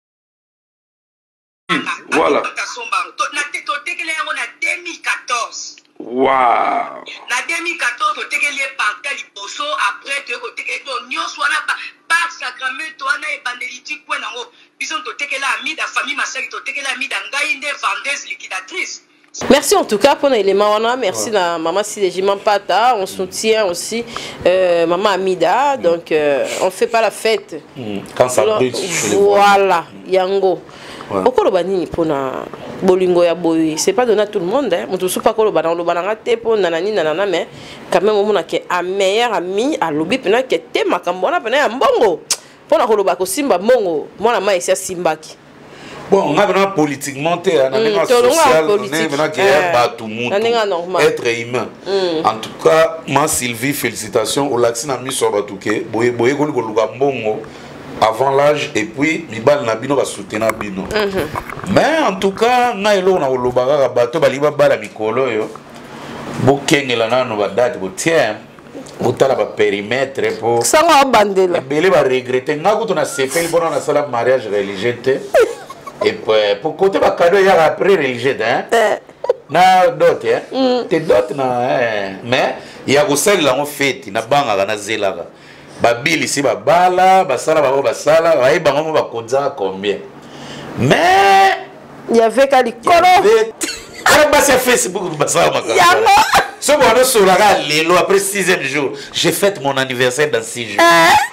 voilà totekele yango na deux mille quatorze wow na deux mille quatorze totekeli eparta liboso après toye kotekeli to nyonso wana par sacramento wana ebandeli ti kwe nango biso totekela amida famille masaki totekela amida ngai nde vendeuse liquidatrice. Merci en tout cas pour l'élément. Merci ouais. La maman Sidéji Mampata. On soutient aussi euh, maman Amida. Donc euh, on fait pas la fête. Mmh. Quand ça brûle. Voilà, Yango. Okolo bani pona bolingo ya boy, c'est pas donné à tout le monde hein. Mutu supa kolo bana lo bana te pona nani nanana mais quand même on a que un meilleur ami à lobi pena que te makambo na pena mbongo. Pona kolo ba ko simba mbongo, mona ma isia simbaki. Bon, on a besoin politiquement, on a besoin social, on a besoin de être humain. Mm. En tout cas, moi Sylvie, félicitations. Au Laxina mis sur Batouké, boye boye ko ko luka mbongo avant l'âge et puis mibal na bino va soutenir bino. Mais en tout cas, na elo na olobaka bato baliba bala mikolo yo. Bokengela nano ba date bo tien. Botala ba périmètre pour ça va bandela. Belé va regretter nga ko tona sefeli bona na sala mariage religieux te. Et puis, pour côté de cadeau, il y a après religieux, hein? Na d'autres, hein? T'es d'autres, mais il y a aussi là on fait, na banga na zelaga. Babil ici, babala, basala, babo basala, baï bango ba koza combien? Mais il y avait Kalikolo. Alors bah c'est Facebook basala makala. Ce bon sur la lelo après sixième jour, j'ai fêté mon anniversaire dans six jours.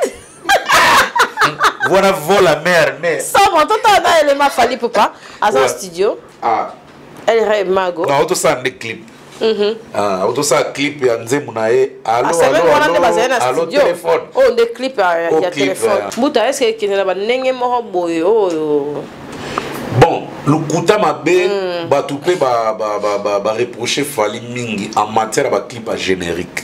Voilà, voilà la mère, mais. Ça, mon tonton, elle m'a fallu papa, à son studio. Ah. Elle rêve mago. Non, auto ça des clips. Ah, auto ça clip et anze munae. Allô, allô, allô, téléphone. Oh, des clips il y a téléphone. Muta, est-ce que tu n'as pas n'engé mo boy oh. Bon, le kuta mabe, ba toupé ba ba ba ba ba reprocher Fally mingi en matière de clip générique.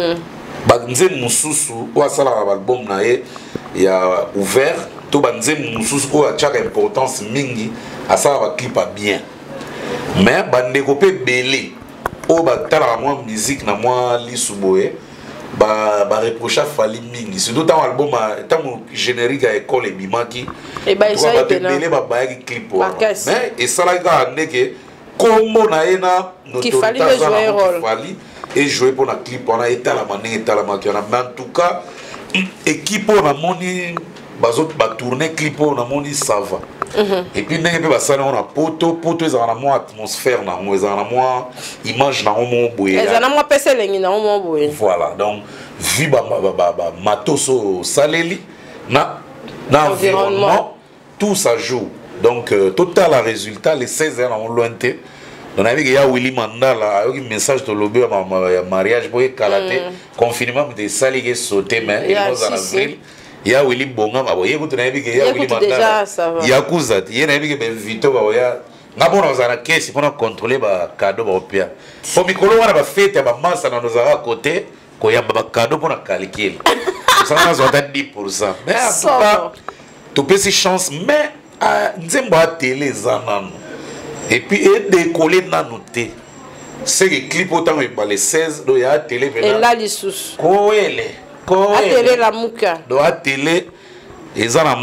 Ba nze mususu ou ça l'album nae. Il y a ouvert tout banze mususu ko a chaque importance mingi à ça va clip bien mais bande kopé belé o ba tala moi musique na moi lisuboé ba ba reprocher Fally mingi surtout dans album tant générique à école et bimaki et ba ça ba belé ba ba clip mais et ça là ga ndeke combo na ena notoriété jouer rôle Fally et jouer pour la clip on a été à la manière et à la manière mais en tout cas équipe on a moni bazot ba tourner clip on a moni ça va et puis ndenge pe basala on a poto poto ezala na moi atmosphère na moi ezala na moi image na mo boye ezala na moi pese lengi na mo boye voilà donc vu ba ba ba matoso saleli na na environnement tout ça joue donc euh, total résultat les seize heures en lointain. Donc avec ya Willy Mandala avec un message de lobby à mariage pour kalaté confinement de sali qui sauté mais il nous en avril ya Willy Bonga ba boye kutu na avec ya Willy Mandala ya kuzati ya na avec ben vito ba ya ngabo na za na caisse pour contrôler ba cadeau ba opia pour mikolo wana ba fête ba massa na nos à côté ko ya ba cadeau pour na calculer ça na zo dix pour cent mais en tout cas tu peux si chance mais nzembo a télé zanano. Et puis, il décoller dans nos thés. C'est que clip autant que les seize, il y a télé. Et là, les sous. Koele. Koele. A télé la mouka. Donc, à télé, ils ont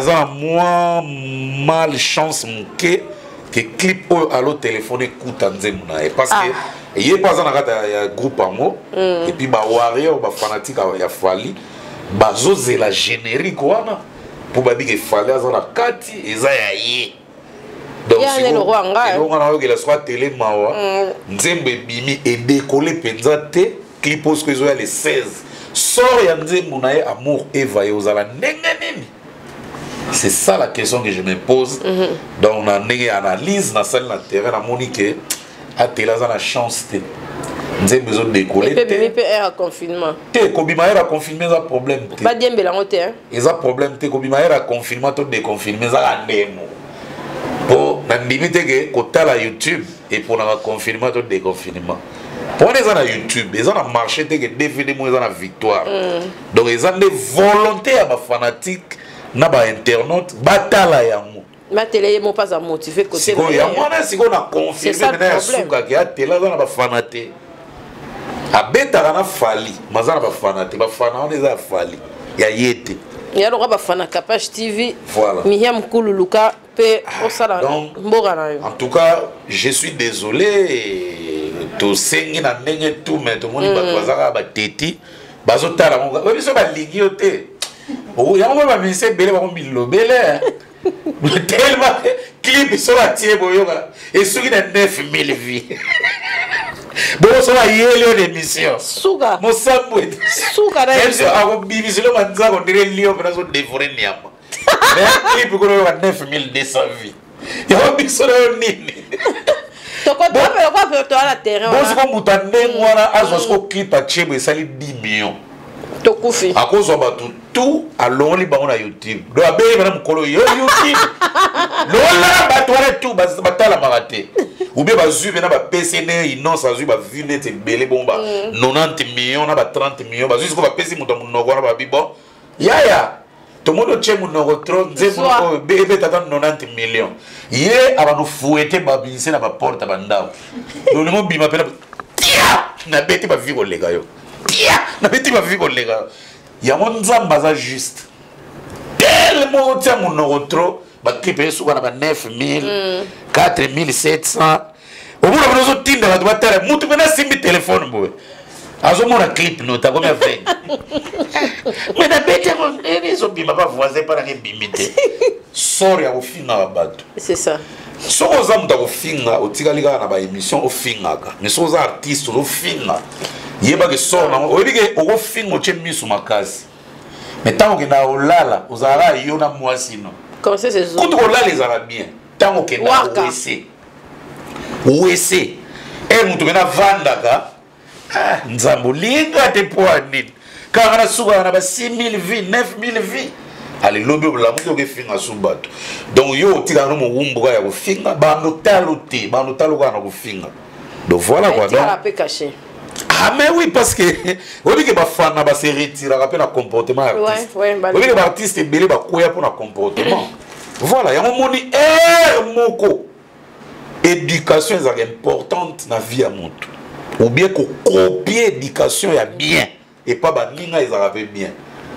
moins mal chance mouké que clip à l'autre téléphone écoute en zemuna. Parce que, il y a pas un groupe à moi. Et puis, bah, warrior, bah, fanatique, il y a Fally. Bah, zose la générique, pour dire que Fally, ils ont la carte, ils ont yé. donc ya ne le roi nga donc on a eu que la soit télé mawa nzembe bimi et décoller penza te clip pose que les seize sort ya nzembe na ye amour eva et aux ala nengeni. C'est ça la question que je me pose. Mm -hmm. Donc on a une analyse dans salle na terrain na monique a tela za na chance te nzembe zo décoller te. Et puis era confinement. Te kobima era confinement za problème te. Pas bien belango te hein. Eza problème te kobima era confinement to déconfinement za la ndemo. Pour na limite que kotala YouTube et pour na confinement to déconfinement. Pour les gens à YouTube, ils ont marché que D V D ils ont la victoire. Mm. Donc ils ont des volontés à ma fanatique, na ba internaute, batala yango. Ma télé mon pas à motiver côté. Si on y a moi si on a confirmé na suka ki a télé na ba fanaté. A beta na fali, mazana ba fanaté, ba fana on les a fali. Ya yete. Ya lo ba fana Capage T V. Voilà. Miriam Koululuka pe osala mboga na yo. En tout cas, je suis désolé. To sengi na ndenge tout mais to moni bato bazaka ba teti bazo tala ngo ba biso ba ligi yote o ya ngo ba mise bele ba mbilo bele tellement clip so la tie boyoka et soki na neuf mille vues bon so la yelo l'émission suga mo sambo suga na eso ako bibisi lo manza ko dire lio para so dévorer niama mais clip ko lo neuf mille deux cents vues ya biso lo nini. Bon, si on mouta n'engwana azo clip à chebo et sali dix millions. Tokufi. À cause de tout tout à l'only ba on a YouTube. Do abe madame kolo yo YouTube. Lola ba toile tout ba batala maraté. Ou bien ba zu bena ba P C N non sa zu ba vu net belé bomba quatre-vingt-dix millions na ba trente millions ba zu ko ba P C muta munogwana ba bibo. Ya ya. Tout le monde tient mon retour, nzembo bébé tata quatre-vingt-dix millions. Yé abano fouetté babinse na ba porte bandao. Le monde bima pena tia na beti ba vigo lega yo. Tia na beti ba vigo lega. Ya mon nzamba za juste. Tellement tient mon retour, ba clip sur na ba neuf mille, quatre mille sept cents. Au bout de nos tinda ba tara mutu bena simbi téléphone boy. Azomona clip nota comme vingt. Mais na bête ils ont bima pas voisin pas na bimité. Sorry à ofinga bato. C'est ça. Soko za muta ofinga otikalika na ba émission ofinga ka. Mais soko za artiste ofinga. Yeba ke sort na obike ofinga oche misu makasi. Mais tant que na olala ozala yo na mwasi no. Comment c'est c'est ça? Quand olala les arabiens, tant que na O S C. O S C. Et mutu na vandaka. Ah, nzambo linga te poani. Car na suka na ba six mille vues, neuf mille vues. Allez lobe la muto ke finga subato. Donc yo tika no mumbu ya ko finga ba no talote, ba no talo kana ko finga. Donc voilà quoi donc. Ça caché. Ah mais oui parce que on dit que ba fana ba se retira rappel na comportement artiste. Ouais, ouais, on dit que ba artiste belé ba koya pour na comportement. Voilà, ya moni er moko. Éducation est importante na vie à montu. Ou bien qu'on copie l'éducation ya bien et pas ba ninga ils avaient bien.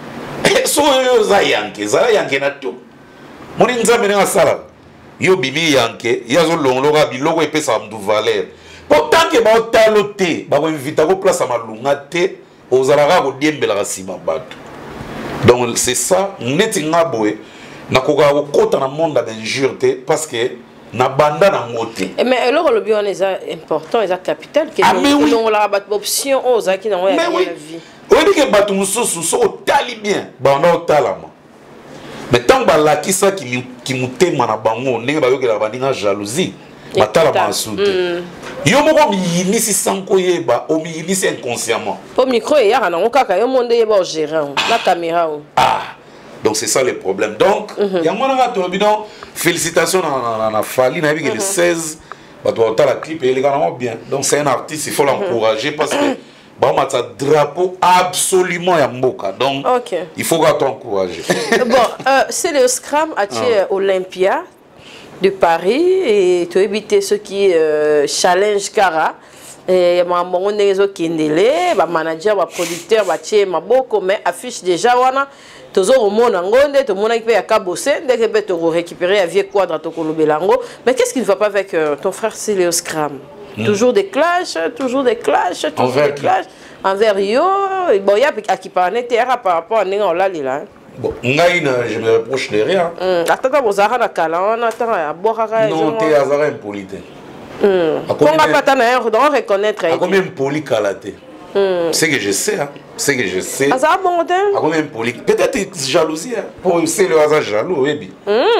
So yo za yanke, za yanke na tout. Moni nzambe na sala. Yo bimi yanke, yazo longloga biloko epesa mdu valeur. Pourtant que ba taloté, ba ko invita ko place malunga te, ozalaka ko diembela ka sima bato. Donc c'est ça, neti ngaboe na koka ko kota na monde d'injure te parce que na banda na ngote. Mais le rôle bien est important, est capital que nous on la option aux qui dans la vie. On dit que batu mususu so tali bien, banda otalama. Mais tant ba la ki ça qui qui mutema na bango, ndenge ba yokela bandinga jalousie, batala masute. Yo moko mi inisi sanko yeba, o mi inisi inconsciemment. Au micro ya na ngokaka yo monde yeba gérant, la caméra. Ah. Donc c'est ça le problème. Donc, il y a un bidon. Félicitations à la Fali, il y a le seize. Bah, tu as la clip et il est bien. Donc c'est un artiste, il faut l'encourager parce que bah, on a un drapeau absolument à Mboka. Donc okay. Il faut t'encourager. Bon, euh, c'est le Scrum à ah. Olympia de Paris et tu as évité ce qui euh, challenge Kara. Et ma mon nezo kindele, ba manager, ba producteur, ba tché ma boko mais affiche déjà wana. Toujours au monde en gonde, tout le monde qui a cabossé, dès que tu as récupéré un vieux quadre à ton colobelango. Mais qu'est-ce qui ne va pas avec euh, ton frère Céléo Scram? Mm. Toujours des clashs, toujours des clashs, toujours envers des clashs. Envers Yo, bon, il y a qui parle par rapport à Néon là, là. Bon, ngai na je me reproche de rien. Attends, vous avez la cala, on attend à boire à non, t'es hasard impolité. Comment pas t'en avoir, on reconnaître. À combien poli calaté? C'est que je sais, hein. C'est que je sais. Ah, ça bon, à combien poli? Peut-être jalousie, hein. Pour c'est le hasard jaloux, oui.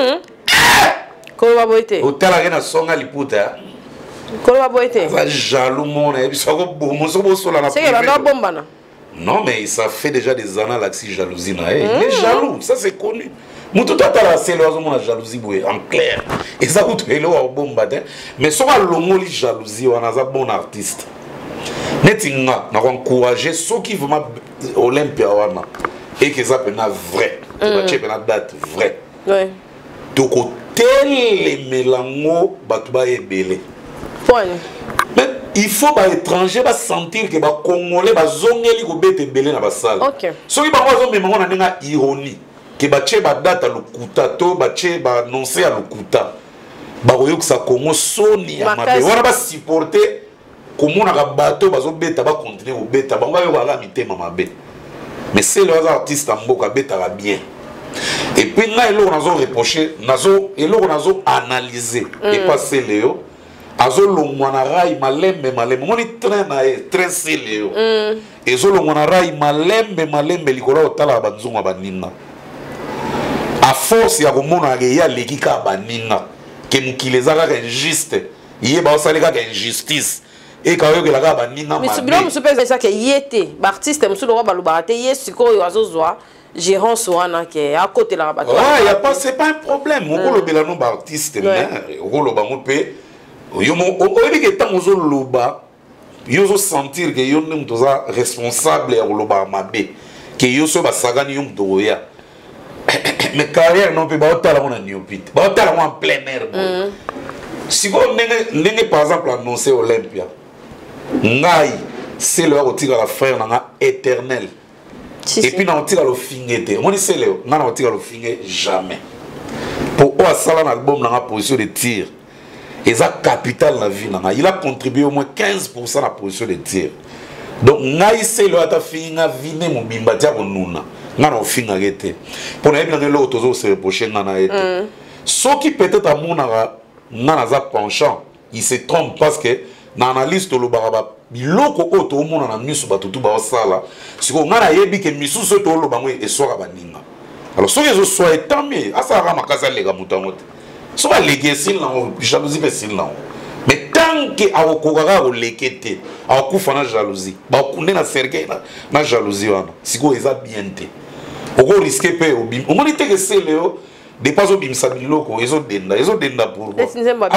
Comment va boiter? Au tel rien à son à l'hypothèse. Comment va boiter? Ça jaloux, mon et puis ça va bon, mon sobo sur la. C'est que la bombe, non? Non, mais ça fait déjà des années là que si jalousie n'a. Il est jaloux, ça c'est connu. Mon tout à l'heure, c'est le hasard, mon jalousie, en clair. Et ça coûte le bon matin. Mais sur la longue jalousie, on a un bon artiste. Netinga, on a encouragé ceux qui vont Olympia et que ça peut être vrai. Tu vas une date vraie. Oui. Donc, tel les mélango, batuba est belé. Mais il faut que les étrangers sentir que les Congolais sont belé dans la salle. Ok. Ceux qui sont une ironie. Que bache ba date le kuta to bache ba annoncer le kuta ba koyo que ça Congo soni ya mabe wana ba supporter comment na bateau bazo beta ba continuer au beta ba ngayo ba la mitema mabe mais c'est les artistes amboka beta ba bien et puis nga elo nazo reprocher nazo elo nazo analyser et passer léo azo longwa na rai malembe malembe moni train na train c'est léo et zo longwa na rai malembe malembe likolo otala banzunga baninga. À force, il y a un monde qui a l'équipe qui a banina, qui les a injuste, il y a une injustice. Et quand il y a banina, mais ce bilan, je pense ça que y était, l'artiste, monsieur le roi Baloubarate, y est ce qu'on a zozoa, gérant soana qui est à côté de la rabat. Ouais, il y a pas, c'est pas un problème. On peut le bilan d'artiste, on peut le bilan pe, on dit que tant on le loba, il faut sentir que on est tous responsable et on le loba mabé, que on se va sagani on doya. Mais carrière non peut pas autant la néophyte, pas autant la en plein air. Si vous n'avez par exemple annoncé Olympia, ngai c'est le au tigre la frère nanga éternel. Et puis on tire le fingete. On dit c'est le, on tire le finge jamais. Pour au sala album nanga position de tir. Et ça capital la vie nanga. Il a contribué au moins quinze pour cent à la position de tir. Donc ngai c'est le ata finga vine mon bimba dia konuna. Nana finga gete pour na bien le tozo se reprocher nana été ceux qui peut-être à mon nana nana za penchant il se trompe parce que na analyse to lo baraba biloko o to mona na misu batutu ba sala siko ngana yebi ke misu so to lo bango e soka baninga alors ceux qui so tant mieux asa ra makasa lega mutango te so ba legacy na jalousie facile na mais tant que a okokaka o lekete a okufa na jalousie ba kunde na sergei na jalousie wana siko eza bien te. On risque pas au bim. On dit que c'est Léo. Des pas au bim sabiloko. Ils ont denda. Ils ont denda pour quoi?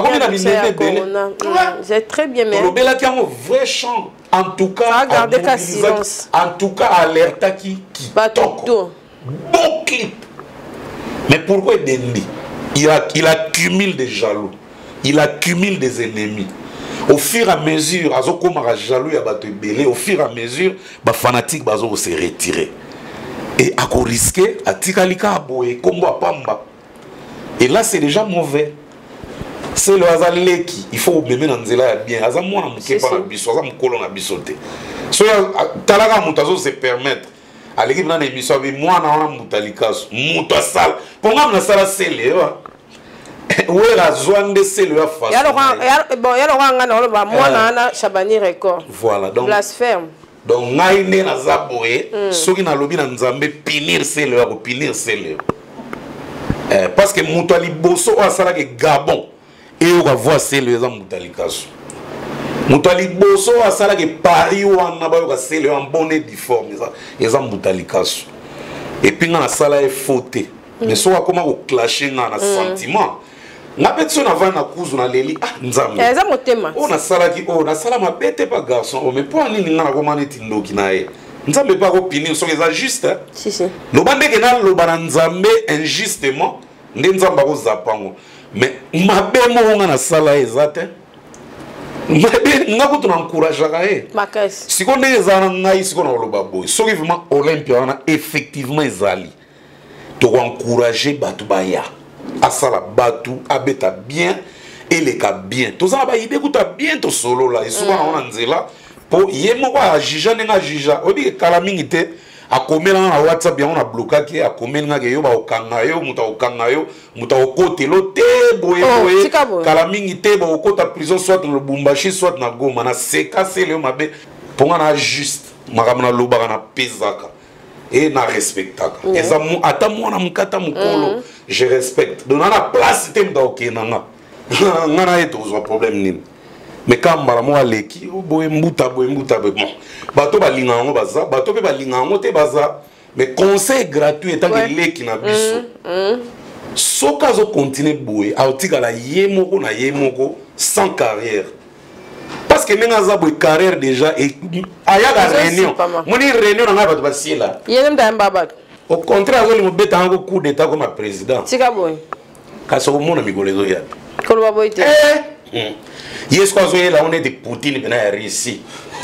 J'ai très bien aimé. Le bel qui a un vrai chant. En tout cas, en tout cas, alerta qui qui toque. Bon clip. Mais pourquoi Dendi? Il a il accumule des jaloux. Il accumule des ennemis. Au fur et à mesure, azo komara jaloux ya bato belé. Au fur et à mesure, ba fanatique bazo se retirer. Et à quoi risquer, à Tikalika Aboé, Kombo à Pamba. Et là, c'est déjà mauvais. C'est le hasard qui il faut même dans Nzela bien. Hasard moi, on ne peut pas biso, hasard mon colon a bisoté. So Talaga Moutazo se permettre. À l'équipe dans l'émission, moi, on a Moutalikas, Mouta Sal. Pour moi, on a ça, c'est le. Où est la zone de c'est le face? Et alors, bon, et alors, on a moi, on a Chabani Record. Voilà, donc. Blasphème. Donc, ngai ne na zaboé, ceux qui na lobi na nzambe pinir c'est le, pinir c'est le. Parce que Moutali Bosso a sala que Gabon et on va voir c'est le za Moutali Kasu. Moutali Bosso a sala que Paris ou en naba yo c'est le en bonnet difforme ça, et za Moutali Kasu. Et puis na sala est fauté. Mais soit comment au clasher na na sentiment. Na petso na va na kuzu na leli ah nzambe. Eza motema. On a sala ki on a sala ma bête pas garçon, mais pour nini na ko maneti ndoki na e. Nzambe pas ko pinir so eza juste. Si si. Lo bande ke na lo bana nzambe injustement, nde nzamba ko zapango. Mais mabe mo nga na sala ezate. Mabe nga ko tuna encourager ka e. Makasi. Siko nde ezana ngai siko na lo baboy. So ki vraiment Olympia na effectivement ezali. To encourager batu baya. Asala batu abeta bien et les cas bien tous ça ba idée kuta bien to solo là et souvent on en nzela pour yemo kwa jija nenga jija obi kala mingi te akomela na WhatsApp yango na blokaki akomela ke yo ba okanga yo muta okanga yo muta okotelo te boye boye kala mingi te ba okota prison soit na Lubumbashi soit na Goma na seka sele mabe ponga na juste makamna lobaka na pezaka et na respectaka eza mu ata mwana mukata mukolo je respecte donc na place te mda okenanga ngana eto zo problème nini mais kamba mo aleki boye mbuta boye mbuta boye bon bato balinga ngo baza bato pe balinga ngo te baza mais conseil gratuit etant que leki na biso soka zo continuer boye autika la yemoko na yemoko sans carrière parce que menga za boye carrière déjà et ayaga réunion moni réunion na bato basiela yenem da mbaba au contraire zo limobeta ngo coup d'état comme président tika boye kaso mona migolezo ya ko ba boye te yes quoi zo yela on est de Poutine bena ya Russie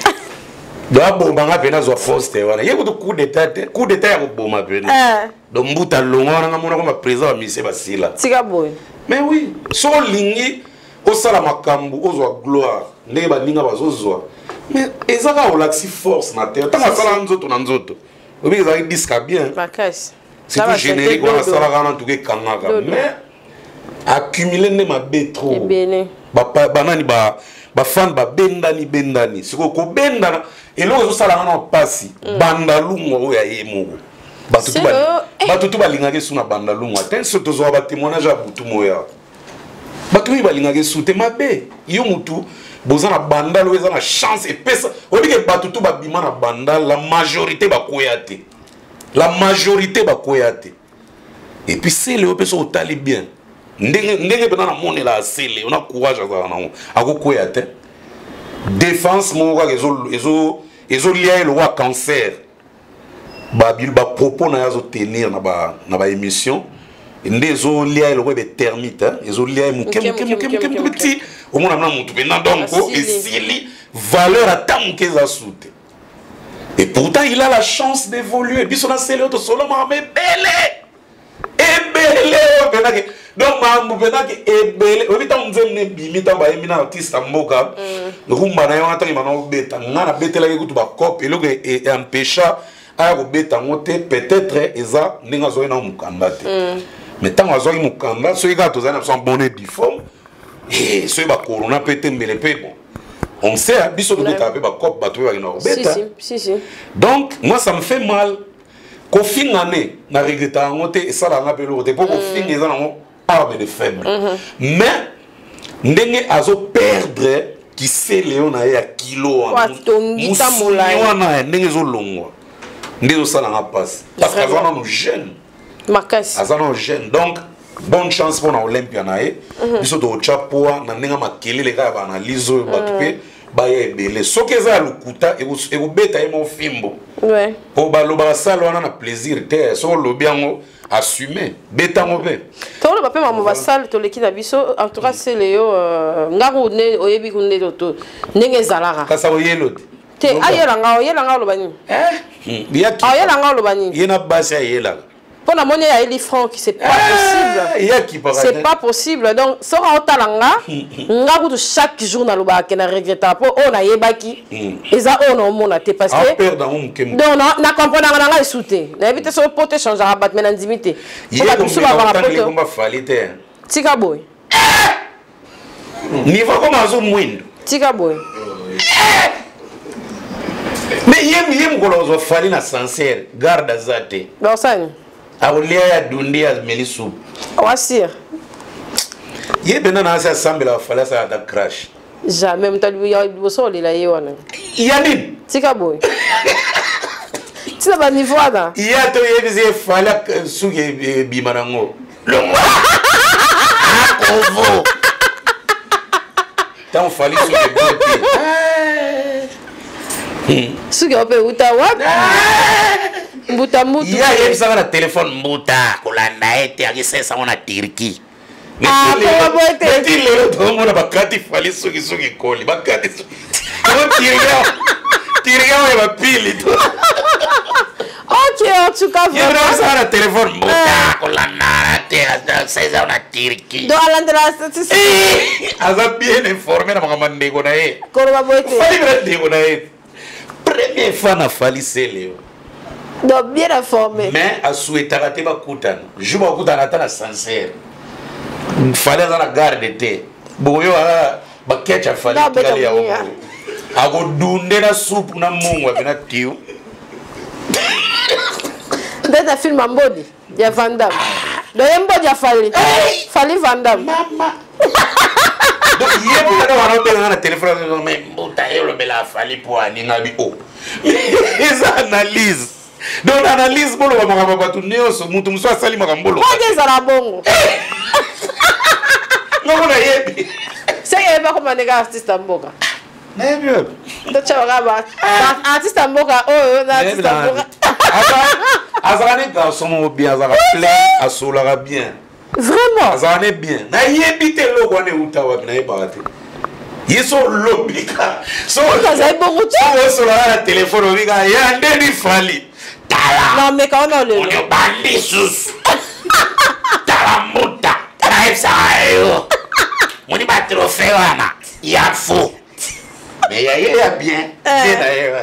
doa bomba nga pena zo force te wana yeko to coup d'état coup d'état ya bomba pena donc mbuta longo nga mona comme président wa mise basila tika boye mais oui so lingi o sala makambu o zo gloire ndenge ba ninga bazozwa mais ezaka olaxi force na terre tanga sala nzoto na nzoto obi ezaki disque bien bakasi c'est tout générique on sala kana tuke kangaka mais accumuler ne mabe trop ba banani ba ba fan ba bendani bendani siko ko bendana eloko zo sala kana pasi bandalungo o ya yemo batu tu ba batu tu balinga ke suna bandalungo ten surtout zo ba témoignage ya butu moya batu yi balinga ke sute mabe yo mutu bozana bandalo eza na chance et pesa obike batu tu ba bima na bandal la majorité ba koyate la majorité ba koyate et puis c'est le peso otali bien ndenge ndenge bena na mone la sele on a courage azana na akokoya te défense mo ka ezo ezo ezo lié le roi cancer ba bil ba propos na yazo tenir na ba na ba émission ndezo lié le roi be termite ezo lié mu kem kem kem kem petit au mona na mutu bena donc et sili valeur atamuke za soute et pourtant il a la chance d'évoluer biso na sele to solo ma belle et belle benake donc mambo benake e belle obita mzemne bimita ba emina artiste mboka rumba na yo ataki mana obeta ngana betela ke kutu ba cop eloko e empêcha aya ko beta ngote peut-être eza ndinga zo na mukanda te mais tant azo ki mukanda so ika to zana son bonnet du forme et so ba corona peut-être mbele pe bon on sait biso de beta ba cop ba to ba na beta si si si donc moi ça me fait mal ko fingane na regreta ngote et ça la ngapelo te pour ko finga eza na arme de faible mais ndenge azo perdre qui sait léon na ya kilo wana ndenge zo longwa ndenge ça na passe parce que azana no jeune makasi azana no jeune donc bonne chance pour na Olympia na e biso to chapoa na ndenge makelele ka ba analyse batupé ba ya ebele soki eza lukuta e ko beta e mo fimbo ouais po ba lo ba sala wana na plaisir te so lo biango assumer beta mo pe to lo ba pe mamo ba sala to leki na biso en tout cas c'est leo ngako ne oyebi kunde to ndenge zalara kasa oyelo te ayela nga oyela nga lo bani eh ya ki ayela nga lo bani yena basi ayela pour la monnaie à Eli Franck c'est pas possible c'est pas possible donc ça on talanga ngaku chaque jour na loba ke na regretta po on a yebaki eza on o mona te parce que non non na comprendre nga nga souté na éviter so pote changer à battre maintenant dimité il a biso ba ba pote komba falite tika boy niveau comme azo mwindo tika boy mais yem yem golozo fali na sincère garde azate ba osani aolia ya dundi ya melisu wasir ye bena na asa sambela fala sa da crash jamais mtalu ya bosoli la yewana yani tika boy tika ba niveau ada ya to ye bize fala suge bimarango longo akovo tant fali suge bipi suge ope uta wapi mbuta mutu ya yebisa na telefone mbuta kolanda ete akisesa ona Turki ah kwa bote ti lelo to mona bakati fali suki suki koli bakati ko tiriga tiriga wa bapili to ok en tout cas yebisa na telefone mbuta kolanda ete akisesa ona Turki do alandra statistique aza bien informé na mama ndeko na ye ko ba bote fali ndeko na ye première fois na fali seleo Donc, bien informé. Mais à souhaiter à te bakoutan. Je vais bakoutan à ta sincère. Il fallait dans la gare d'été. Boyo a baketch a fallu qu'il y a. A go dunde na soupe na mungu na tiu. Dès film en body, il y a Van Damme. Donc, il y a un body à Fali. Fali Van Damme. Maman. Donc, il y a un peu de téléphone, mais il y a Fali pour Aningabi. Ils analysent. Donc, l'analyse, bon, on va pas tout néo, ce mouton soit sali marambolo. Pas des arabons. Non, on a yébi. C'est qu'il n'y a pas comme un artiste en boga. Mais bien. Donc, tu vas artiste en boga, oh, artiste en boga. Azarane garçon bien, Azara plein, Asolara bien. Vraiment? Azarane bien. Na yébi te lo wane utawa na yébaraté. Ils sont lobika. So, vous avez beaucoup de choses. Sur le téléphone, on dit, il y a un déni fali. Non, mais quand on a le. On est bandit sous. Talamuta. Naïf Sarayo. On dit, pas trophée, wana. Il y a faux. Mais il y a bien. Bien d'ailleurs.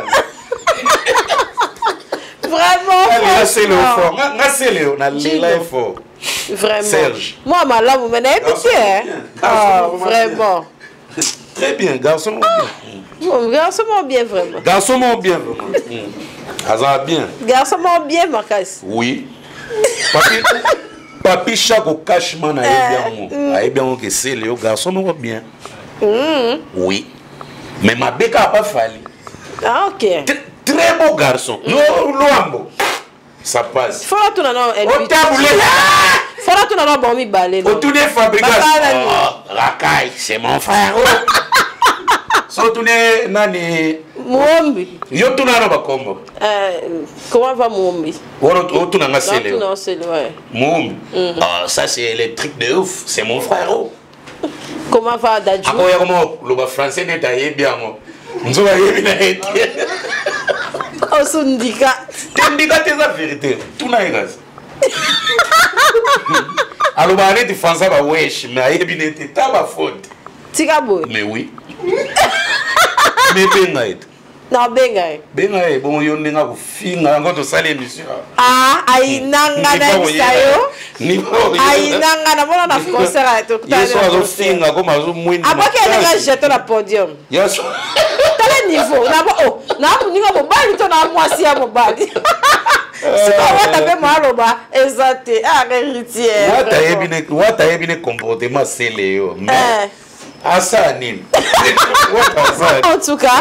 Vraiment. Là, c'est le fort. Là, c'est le fort. Vraiment. Serge. Moi, ma là, vous m'avez pitié. Ah, vraiment. Très bien, garçon bien. Bon, garçon bien, vraiment. Garçon bien, vraiment. Azar bien. Garçon bien, Marcus. Oui. Papi, papi chaque au cachement a bien. A bien que c'est le garçon bien. Oui. Mais ma béca n'a pas fallu. Ah, ok. Très beau garçon. Non, loambo. Ça passe. Faut la tourner non. Au taboulé. Faut la tourner non, bon, mi balé. Au tout des fabricants. Oh, Rakai, c'est mon frère. So tourner nani. Mwombi. Yo tourner no bakombo. Euh, comment va Mwombi? Wolo o tourner nga sele. Non, c'est ouais. Mwombi. Ah, ça c'est le truc de ouf, c'est mon frère. Comment va Dadju? Ako ya como le français n'est taillé bien mo. Nzoba yebi na eti. Oh, Sundika. Tendika c'est la vérité. Tout na egas. Alors bah arrête de français ba wesh, mais yebi n'était pas ma faute. Tigabo. Mais oui. Mais benga et. Non, benga et. Benga et bon yo ndinga ko finga ngoto sale émission. Ah, ai nanga na bisayo. Ni bo. Ai nanga na bona na concert à tout. Yeso azo finga ko mazo mwindi. Abaki nga jeter la podium. Yeso. Quel niveau? Na bo oh, na muninga mobali to na mwasi ya mobali. C'est pas moi taper maloba exacté. Ah, héritier. Wata yebine wata yebine comportement c'est Léo. Mais asa nini? En tout cas,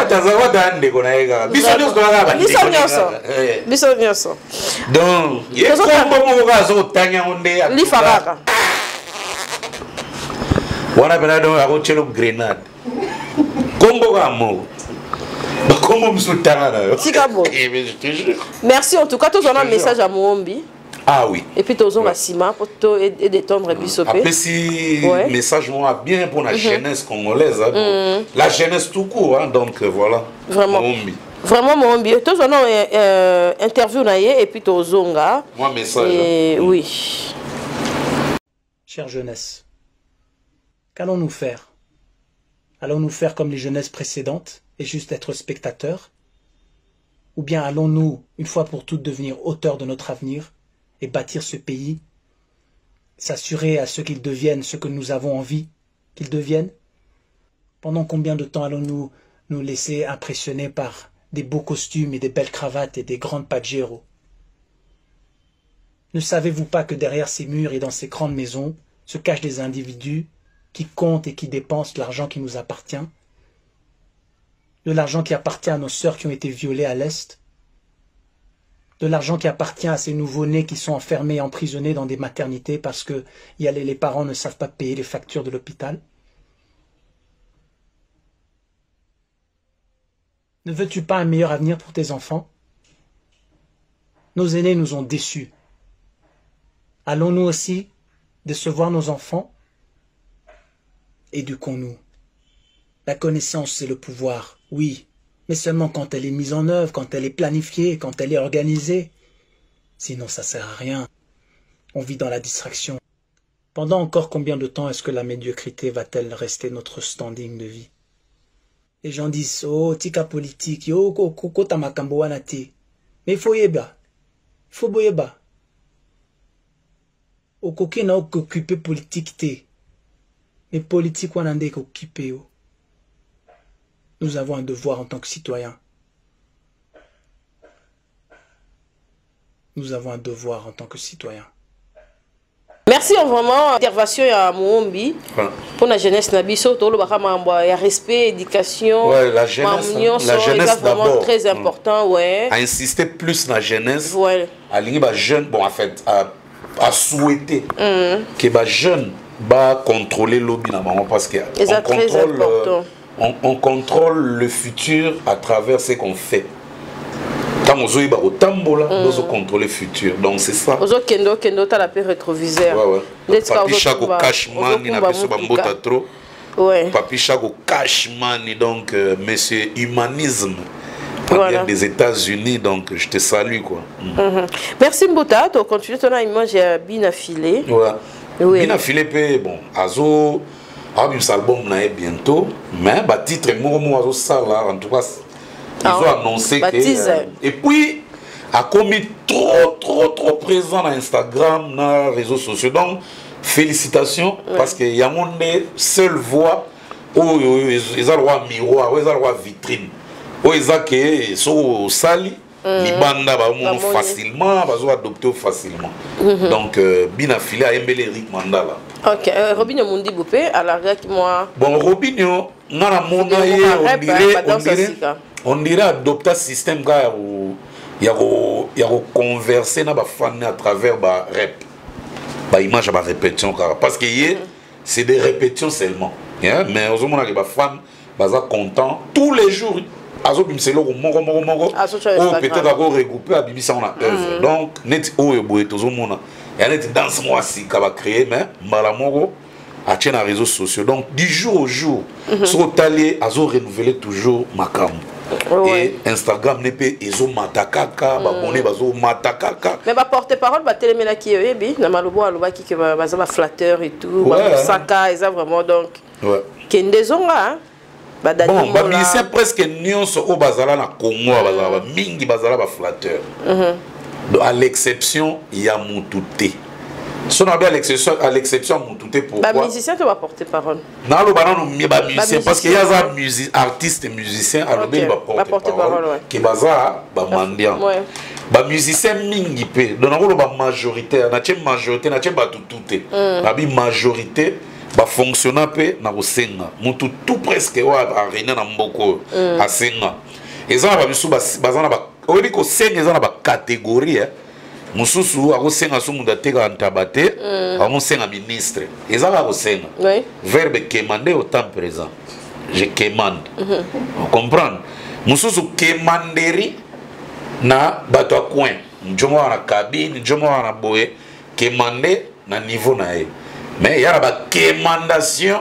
donc grenade. merci en tout cas, tous on a un message à Mwombi. Ah oui. Et puis tous on va Sima pour et détendre Bissopé. Après si message moi bien pour la jeunesse congolaise, la jeunesse tout court, donc voilà. Vraiment. Vraiment Mwombi. Tous on a interview naie et puis tous on a. Moi message. Oui. Chère jeunesse, qu'allons-nous faire? Allons-nous faire comme les jeunesses précédentes et juste être spectateurs? Ou bien allons-nous, une fois pour toutes, devenir auteurs de notre avenir et bâtir ce pays, s'assurer à ceux qu'ils deviennent ce que nous avons envie qu'ils deviennent? Pendant combien de temps allons-nous nous laisser impressionner par des beaux costumes et des belles cravates et des grandes pajero? Ne savez-vous pas que derrière ces murs et dans ces grandes maisons se cachent des individus qui comptent et qui dépensent l'argent qui nous appartient? De l'argent qui appartient à nos sœurs qui ont été violées à l'Est? De l'argent qui appartient à ces nouveau-nés qui sont enfermés et emprisonnés dans des maternités parce que y a les, les parents ne savent pas payer les factures de l'hôpital? Ne veux-tu pas un meilleur avenir pour tes enfants? Nos aînés nous ont déçus. Allons-nous aussi décevoir nos enfants? Éduquons-nous. La connaissance, c'est le pouvoir, oui, mais seulement quand elle est mise en œuvre, quand elle est planifiée, quand elle est organisée. Sinon, ça sert à rien. On vit dans la distraction. Pendant encore combien de temps est-ce que la médiocrité va-t-elle rester notre standing de vie? Les gens disent, oh, tika politique, yo, koko tamakambo wanati. Mais il faut yeba. faut boyeba. Au coquin n'a occupé politique té. Mais politique on en est occupé. Nous avons un devoir en tant que citoyens. Nous avons un devoir en tant que citoyens. Merci vraiment intervention à Moumbi pour la jeunesse nabiso tout le barama il y a respect éducation ouais, la jeunesse hein, la jeunesse d'abord très important ouais à insister plus la jeunesse ouais à l'ingé ba jeune bon en fait à, à souhaiter mm. que ba jeune ba contrôler lobby na bango parce que on contrôle euh, on, on contrôle le futur à travers ce qu'on fait. Quand on est au tambola, on doit contrôler le futur. Donc c'est ça. Ozo kendo kendo ta la paix rétroviseur. Ouais ouais. Papi chaque cashman il n'a pas ce bambota trop. Ouais. Papi chaque cashman donc euh, monsieur humanisme. Voilà. Des États-Unis donc je te salue quoi. Mm. Mm-hmm. Merci Mbota, tu continues ton image bien affilé. Ouais. Oui. Bien affilé pe bon azo a un album là bientôt mais ba titre mo mo azo ça là en tout cas ils ont ah, annoncé que euh, et puis a commis trop trop trop présent dans Instagram dans les réseaux sociaux donc félicitations ouais. Parce que y a mon seule voix où ils ont le droit miroir où ils ont le droit vitrine où ils ont que so sali les bandes ba facilement ba zo adopter facilement mm-hmm. Donc euh, bien affilé à Embele Eric Mandala. OK euh, Robinho Mundi Boupé à la moi bon Robinho na mona ye on dirait on dirait on dirait adopter système gars il y a il y a converser na ba fan à travers ba rap ba image ba répétition car parce que hier c'est des répétitions seulement yeah? Mais aux moments que ba fan ba za content tous les jours azo bimselo ko moko moko moko oh peut-être encore regrouper à bibisa on a œuvre donc net oh boye tozo mona ya net danse moi si ka ba créer mais mala moko à tient les réseaux sociaux donc du jour au jour sur talier azo renouveler toujours makam. Ouais. Et Instagram n'est pas iso matakaka ba bonné bazo matakaka mais ba porte-parole ba télémena qui est bi na malobo aloba ki que ba ba flatteur et tout ba saka et ça vraiment donc ouais kendezonga ba dadi bon ba bisi presque nyonso o bazala na Congo bazala mingi bazala ba flatteur à l'exception ya Mutute. Si on a bien à l'exception Mutute pourquoi bah musicien tu vas porter parole non le banan non ba musicien parce qu'il y a des music artistes et musiciens à l'obé ba porter parole qui baza ba mandian ba musicien mingi pe donc on ba majoritaire na tiem majorité na tiem ba tutute ba bi majorité ba fonctionner pe na kosenga mutu tout presque wa arena na mboko asenga ezana ba bisu bazana ba obi ko senga ezana ba catégorie mususu akosenga so munda teka ntabate akosenga ministre ezala akosenga verbe quémander au temps présent je quémande vous comprenez mususu quémanderi na bato a coin njomo na cabine njomo na boye quémander na niveau na e mais yara ba quémandation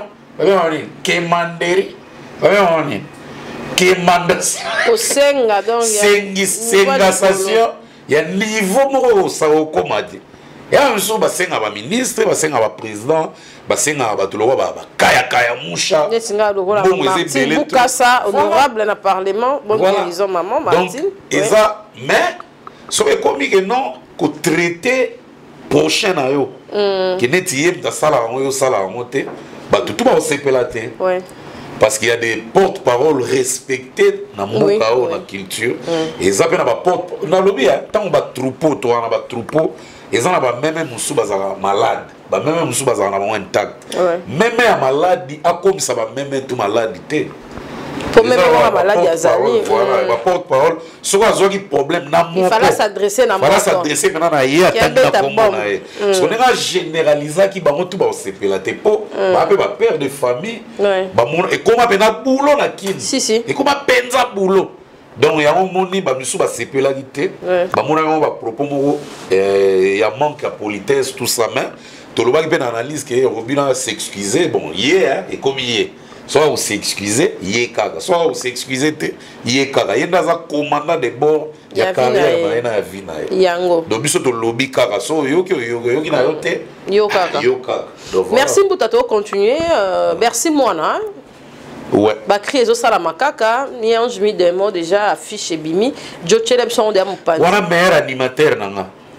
quémanderi on quémandation osenga donc sengi sengasation il y a niveau moko ça au komadi ya mso basenga ba ministre basenga ba président basenga ba tolo ba kaya kaya musha nesinga lokola Martin Bukasa honorable na parlement bon ils ont maman Martin et ça mais so ekomi que non ko traiter prochain na yo que netiye ta sala yo sala moté ba tout ba sepelate ouais. Parce qu'il y a des porte-paroles respectés dans mon oui, oui. Dans la culture. Mm. Et ça, il y a des porte dans le lobby, tant on a troupeau, toi, on a troupeau, et ça, on a même moussou bazara malade, même moussou bazara intact. Même un malade, a comme ça va même tout maladité. Pour même un malade, Azali. Voilà, la porte-parole. Ce qu'on a problème, il fallait s'adresser à il fallait s'adresser maintenant à hier, à parce qu'on a généralisé qui va tout va se faire la tepo, va père de famille, et comment on a boulot na kin. Si si. Et comment penza boulot. Donc il y a un monde qui va nous va se faire la guité. Bah mon on va propos il y a manque de politesse tout ça mais tout le monde peut analyse que Robina s'excuser bon hier et comme hier. Soit vous s'excusez, yé kaga. Soit vous s'excusez, yé kaga. Yé dans un commandant de bord, il y a carrière, il y a vie. Yango. Donc, biso to lobby kaga. So yo yo yo yo ki na yote. Yo kaga. Yo kaga. Merci Mbutato, continuer. Merci Moana. Ouais. Bah créer ça la makaka. Ni ange mi demo déjà affiché bimi. Jo cheleb son de mon pan. Wana meilleur animateur nanga.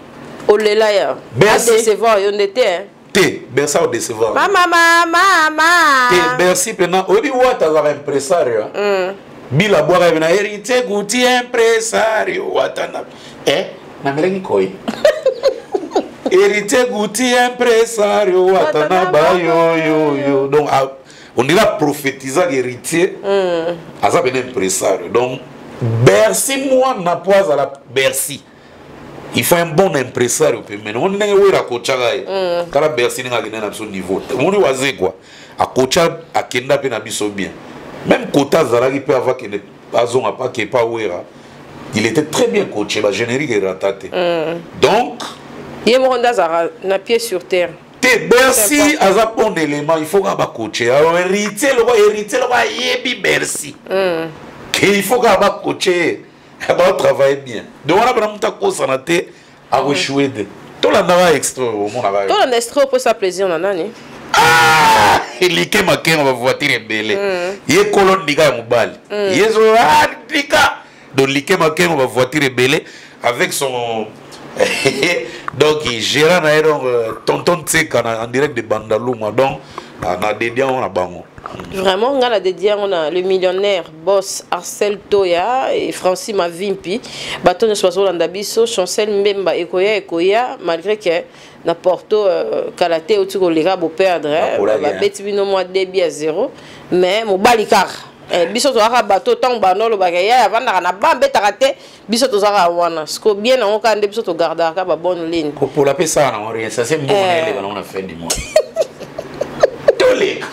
là ya. Merci. Décevoir on était. Té, Bercy au décevoir. Mama mama mama. Té, Bercy pendant obi wata za impresario. Mm. Bila boire na hérité gouti impresario watana. Eh, na melengi koi. Hérité gouti impresario watana ba yo yo yo. Donc on ira prophétiser héritier. Mm. Asa ben impresario. Donc Bercy moi na poise à la Bercy. Il faut un bon impresario mais on n'est pas coach là car Bercy n'est pas à son niveau on est wasé quoi à coach à kenda pe na biso bien même Kota Zalagi peut avoir que ne pas on a pas que pas ouera il était très bien coaché la générique est raté donc il me renda Zara na pied sur terre te Bercy a un bon élément il faut qu'on coacher alors hériter le roi hériter le roi yebi Bercy il faut qu'on coacher elle va travailler bien. Donc on a vraiment ta cause en été à échouer. Tout le monde extra au monde là. Tout le extra pour sa plaisir on a ni. Ah, il est ma ma voiture est belle. Il est colonne diga mobile. Il est zo ah diga. Donc il est ma ma voiture est belle avec son donc il gère na donc tonton Tseka en direct de Bandaluma donc na dédié on a bango. Vraiment, on a dédié on a le millionnaire boss Arcel Toya et Francis Mavimpi. Baton de Soiseau Landabiso, Chancel Mbemba Ekoya Ekoya, malgré que na Porto Kalate au Tugo Lira beau perdre, va bête bino mois débit à zéro, mais mon balikar. Biso to aka bateau tant banolo bagaya avant na ba beta raté biso to zara wana sko bien on ka biso to garder ka ba bonne ligne. Pour la pesa na rien ça c'est bon on a fait du mois. Tolé.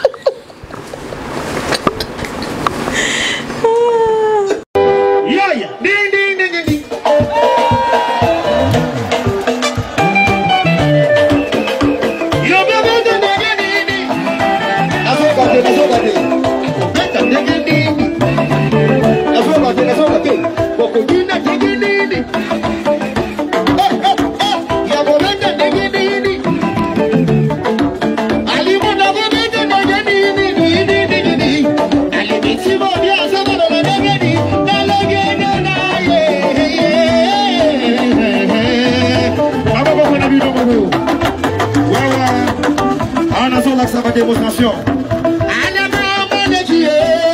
Yaya, ding ding ding ding. Yo bebe ding ding ding ding. Asoka te, asoka te. Beta ding ding ding. Asoka te, asoka te. Boko dina ding ding ding. Eh eh eh. Ya bo beta ding ding ding. Ali mo na bo beta ding ding ding ding ding. Ali biti mo dia asoka na ding ding. On a son accent à démonstration. Allez, maman, les filles.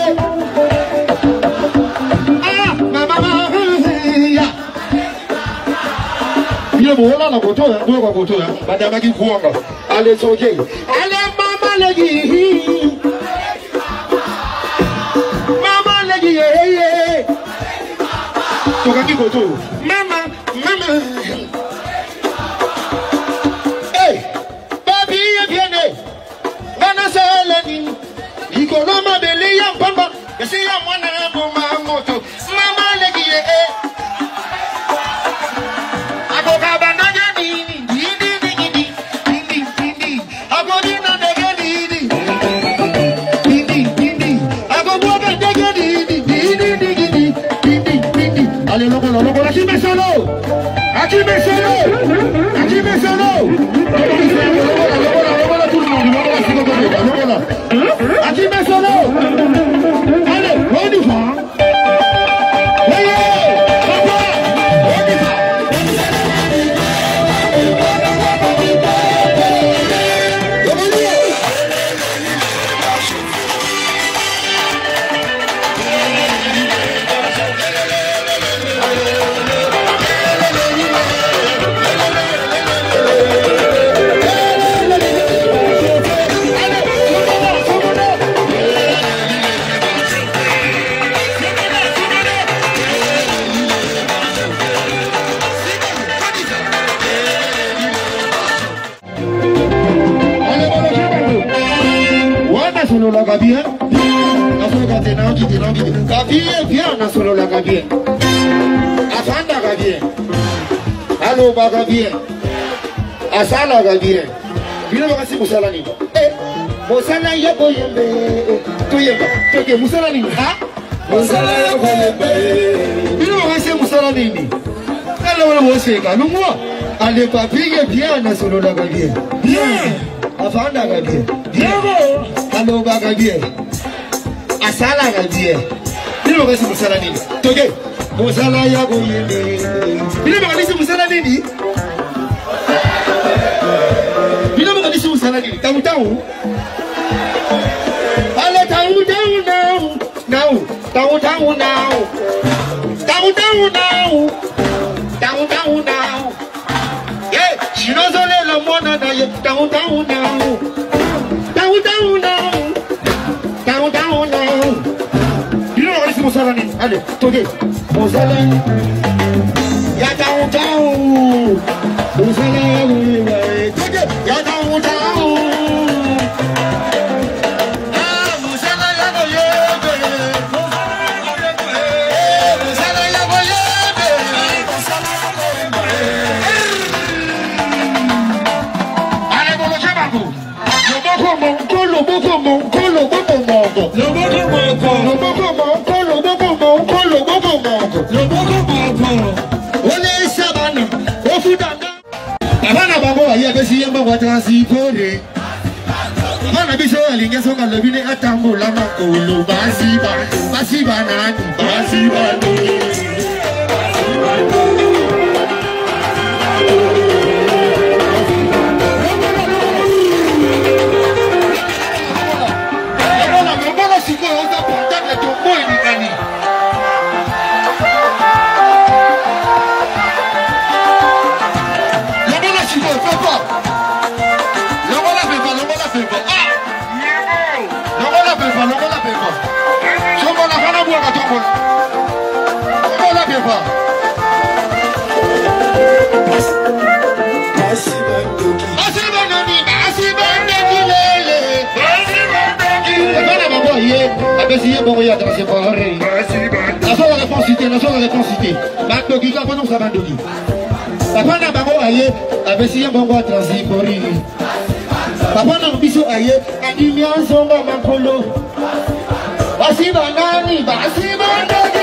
Ah, maman, il bon là, la photo, hein, la photo, hein. Madame qui court. Allez, c'est ok. Allez, maman, les filles. Maman, les filles. Tu as qui photo? Maman, maman. Ikoloma bele ya pamba, yasi ya mwana ya boma moto, mama legi eh. Akoka bananya nini, nini nini nini nini, akodina dege nini, nini nini, akoboga dege nini, nini nini nini nini. Allez loco loco, aquí me solo, aquí me solo, aquí me solo. Aquí me solo. Allez, on y va. Solo la gabien, la soga te na ki te na ki gabien bien na solo la gabien, afanda gabien, allo ba gabien, asala gabien, bino ba kasi musala ni, eh, musala ya boyembe, to yemba, to ke musala ni, ha, musala ya boyembe, bino ba kasi musala ni, allo wala museka, lumwa, ale papige bien na solo la gabien, bien, afanda gabien, bien. Allo baga bien. Asala ga bien. Bino ba si musala nini? Toge. Musala ya go yende. Bino ba si musala nini? down now. Down down now. Yeah, she knows only the one that you down down now. Down down now. Down down now. You know what is Mosalani? Allez, today. Mosalani. Yeah, down down. Mosalani. Yeah, down down. Abana bango ya besi yamba kwa transipore. Abana biso alinga soka lobine atambola makolo basi ba basi banani basi banani. Bon, regarde, c'est pas vrai. La seule réponse citée, la seule réponse citée. Bandoki, quand on s'en bandoki. Papa n'a pas aïe, avec si un bon bois transi pour lui. Papa n'a biso aïe, a dit bien son bon mancolo. Basi banani, basi bandoki.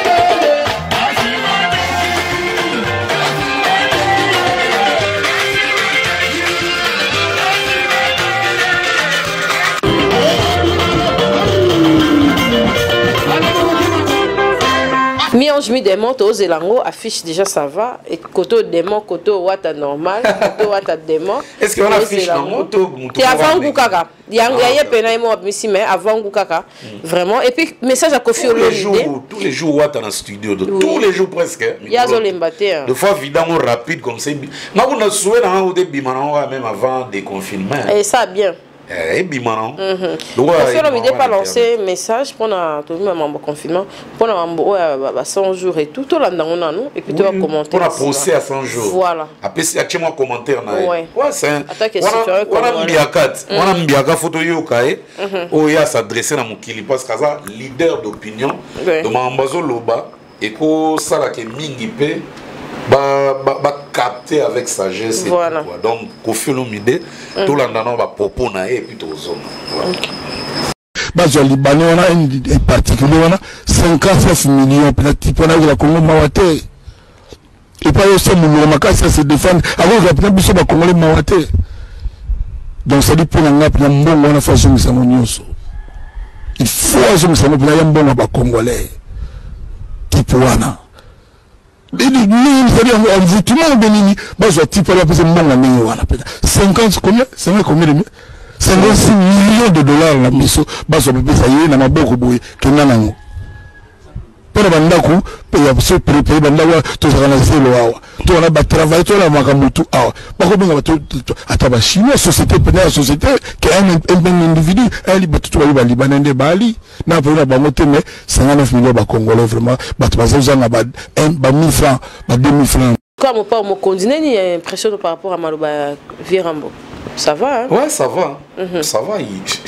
Mi-ange mi-démon, to Zelango affiche déjà ça va. Et koto démon, koto wata normal, koto wata démon. Est-ce qu'on affiche dans moto? Et avant Goukaka. Il y a un pena et moi, mais avant Goukaka. Vraiment. Et puis, message à Kofi Olomide. Tous les jours, wata dans le studio. Tous les jours presque. Il y a Zolembaté. Deux fois, évidemment, rapide comme ça. Moi, on a souhaité au début, même avant des confinements. Et ça, bien. Eh bien, non. Kofi Olomide pas lancé un message pour le confinement, pour le cent jours et tout, tout là dedans et puis tu vas commenter. Pour la procès à cent jours. Voilà. Après, il y a un commentaire. Ouais. Ouais, c'est un. On a un biakat. On a un biakat photo yokae. Où il y a s'adresser à mon kili parce que ça leader d'opinion. De ma ambazo loba et que ça la que mingi pe. Bah, bah, bah, capter avec sagesse. Voilà. Tout, donc, Kofi Olomide, mm. tout l'endroit va proposer et puis tout ça. Voilà. Bah, le Libanais, on a un particulier, on a cinquante-neuf millions, peut-être, on a eu la Congo Mawate. Et pas aussi, mon macas, ça se défend. Avant, on a pu se Congolais Mawate. Donc, ça dit pour la nappe, il y a un bon, on a fait un peu il faut un peu de bon, Congolais. Type wana. cinquante combien combien de cinquante-six millions de dollars la mission baso bébé ça y est na maboko boye kenana pour bandaku ya se préparer bandawa to ça na zelo awa to na ba travail to na makamutu awa bako benga to ataba chinois société pénale société qui est un individu elle batu to ba libanais de bali na pour na ba moté mais cinquante-neuf millions ba congolais vraiment batu bazo na ba ba mille francs ba deux mille francs. Comme pas mon continent ni impression par rapport à Maloba Virambo. Ça va, hein? Ouais, ça va. Mm-hmm. Ça va.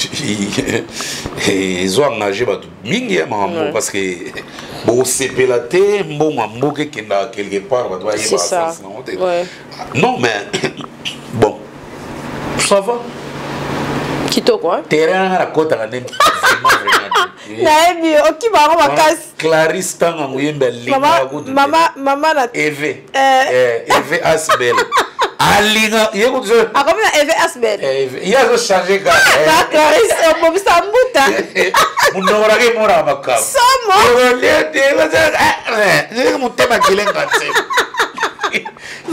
Ils ont engagé parce que bon, c'est pélaté, bon, mambo qui est quelque part. C'est ça. Ouais. Non, mais bon, ça va. Kito quoi? Terrain à la côte à la même. Naebi, ok, baron ma casse. Clarisse Tanga Mouyembe Maman, maman, maman la. Eve. Eve Asbel. Alinga, il y a quoi ça? Ah, comment Eve Asbel? Il y a ce changé gars. Clarisse, on peut ça mouta. Mon nom est mora makam. Somo. Je mon thème à Guilen Gatsé.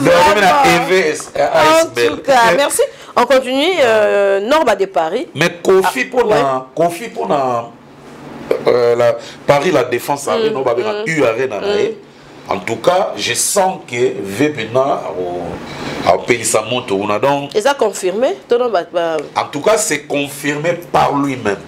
En tout cas, merci. On continue, euh, Norba de Paris. Mais Kofi ah, pour ouais. na, Kofi pour na, euh, la Paris la défense arena, mm, mm. U arena mm. En tout cas, je sens que Vepena a payé sa moto. Donc, et ça confirmé? En tout cas, c'est confirmé par lui-même.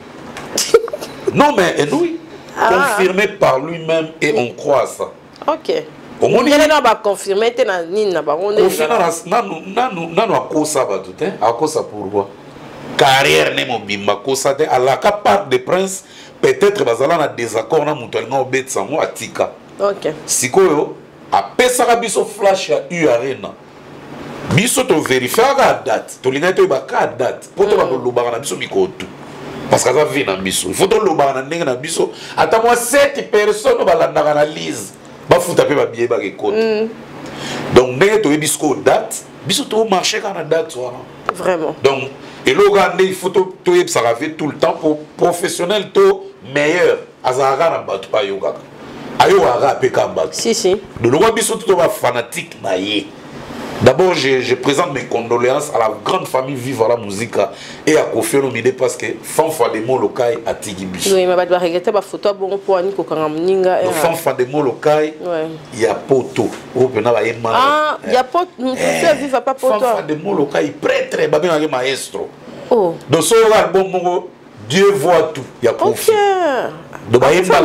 Non, mais et oui, ah. confirmé par lui-même et on croit ça. Ok. Au moins, il a confirmé que Nina Baronne. Au final, nous avons cause ça, à cause ça pourquoi? Carrière n'est mon bimba, cause ça, à la part des princes, peut-être bazala na désaccord na mutuellement obet sango atika. Ok. Sikoyo, a pesara biso flash ya U Arena. Biso to vérifier la date, to linga to ba ka date, poto ba lobaka na biso mikoto. Parce que ça vient na biso. Il faut to lobaka na ndenge na biso, ata moi sept personnes ba landaka na lise. Ba futa pe ba billet ba ke koto. Donc ndenge to biso date, biso to marcher kana date wana. Vraiment. Donc et le Rwanda, il faut tout tout le temps pour professionnel, tout meilleur. Azara na batu pa yoga. Ayo ara pe kamba. Si si. De le Rwanda, tout tout fanatique na ye. D'abord, je, je présente mes condoléances à la grande famille Vive à la musique et à Kofi Olomide parce que Fanfa de Molokai a Tigibis. Oui, mais je vais regretter ma photo bon pour Annie Kokangamninga. Fanfa de Molokai, il y a Poto. Ah, il y a Poto. Nous tous vivons pas Poto. Fanfa de Molokai, prêtre, babé un maestro. Oh. Dans son album, Dieu voit tout. Il y a Kofi. Donc, il y a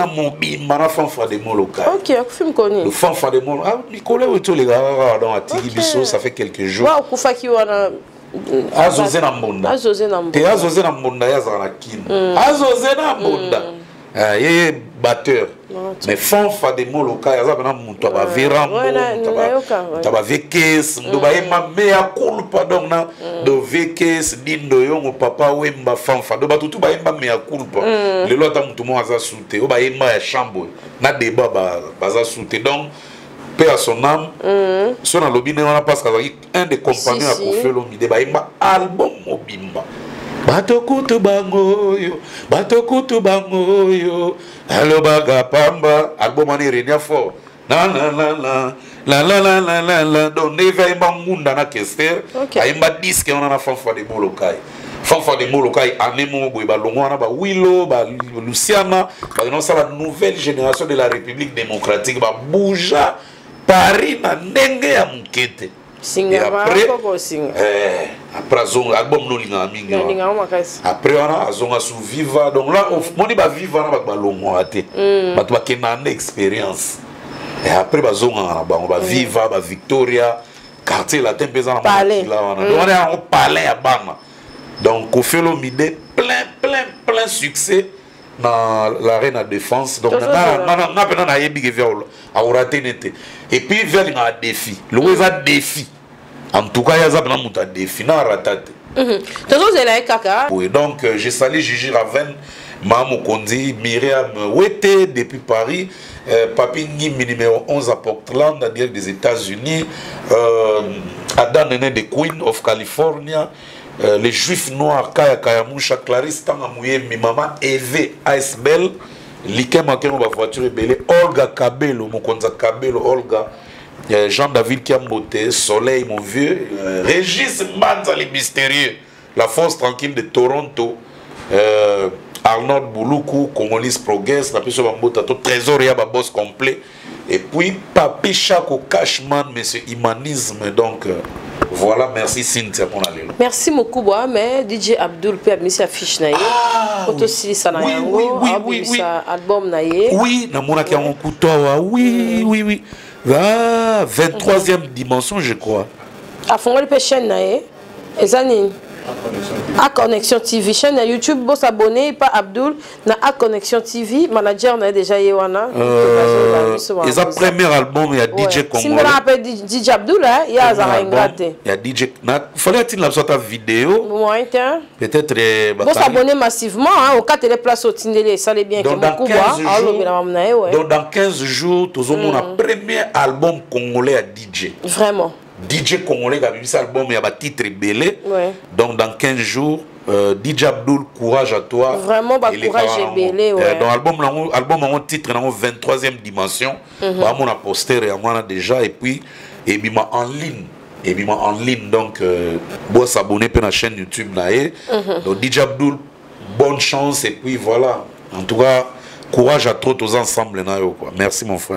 un fanfa de Molokai. Ok, film connu. Le fanfa de Molokai. Ah, Nicolas et tous les gars dans la Tigibis, ça fait quelques jours. Waouh, Koufa qui wana. Azozé na mbonda. Azozé na mbonda. Te azozé na mbonda ya zana kin. Azozé na mbonda. Eh, yé batteur. Mais fanfa de Molokai, ya zana muto ba verambo, ta ba vekes, ndo ba ema mea culpa donc na do vekes dindo yongo papa wemba fanfa. Do ba tutu ba ema mea culpa. Le lota muto mo aza soute, o ba ema ya chambo. Na débat ba baza soute donc paix à son âme. Mm. Son alobine on a parce qu'un des compagnons a confié l'omide ba ima album mobimba. Bato kutu bango yo, bato kutu bango yo. Allo baga pamba, album ani renia fort. Na na na na. La la la la la la. Donc neva ima munda na kester. Aimba disque on a na fanfa de Molokai. Fanfa de Molokai anemo boy ba longwana ba Willow ba Luciana ba non ça la nouvelle génération de la République démocratique ba bouja Paris na ndenge ya mukete. Et après, eh, après zong album no linga mingi. Après on a zonga sous Viva donc là on dit ba Viva na ba longo até. Ba to ba kenane expérience. Et après ba zonga na ba on ba Viva ba Victoria quartier latin pesa na palais là on a on est en palais à Bama. Donc Kofi Olomide plein plein plein succès dans l'arène de défense donc na na na na na yebi ke violo a raté nete et puis vers un défi le weza défi en tout cas ya za na muta défi na ratate mhm toujours c'est là kaka oui donc euh, je salue Gigi Raven Maman Kondi Myriam Wete depuis Paris euh, Papi Ngimi numéro onze à Portland à direct des États-Unis euh, Adam Nene de Queen of California. Euh, les juifs noirs, Kaya Kayamusha, Clarisse Tangamouye, Mimama, Eve, Aisbel, Likem Makemo, ma voiture est belle, Olga Kabelo, Mokonza Kabelo, Olga, euh, Jean-David Kiambote, Soleil, mon vieux, euh, Régis Manza, les mystérieux, La Force Tranquille de Toronto, euh, Arnold Bouloukou, Congolis Progress, la personne Bambota, Trésor Yaba Boss complet, et puis Papi Chako Cashman, Monsieur Humanisme, donc. Euh, Voilà, merci Cynthia pour aller. Merci beaucoup, mais D J Abdul peut amener sa fiche naïe. Photo si ça n'a rien. Oui, oui, oui, oui. Album naïe. Oui, na mona qui a un couteau. Oui, oui, oui. Ah, vingt-troisième dimension, je crois. À fond le péché naïe. Ezani. A Connexion T V, chaîne YouTube, vous abonnez, pas Abdul, na A Connexion T V, manager on a déjà Yewana. Euh, et ça premier album, il y a D J Congolais. Si on appelle D J Abdul, il y a Zara Ingraté. Il y a D J, il fallait qu'il la sorte vidéo. Ouais, tiens. Peut-être. Vous abonnez massivement, hein, au cas de les places au Tindélé, ça l'est bien que beaucoup voient. Donc dans quinze jours, tout le monde a premier album congolais à D J. Vraiment. D J congolais qui a vu cet album, il y a un titre belé. Ouais. Donc dans quinze jours, euh, D J Abdul, courage à toi. Vraiment, bah, courage et belé. Ouais. Euh, dans l'album, l'album a un titre dans vingt-troisième dimension. Mm-hmm. Bah, on a posté et on a déjà. Et puis, et puis en ligne. Et puis en ligne. Donc, euh, bon, s'abonner à la chaîne YouTube. Mm-hmm. Donc D J Abdul, bonne chance. Et puis voilà. En tout cas, courage à toi tous ensemble. Merci mon frère.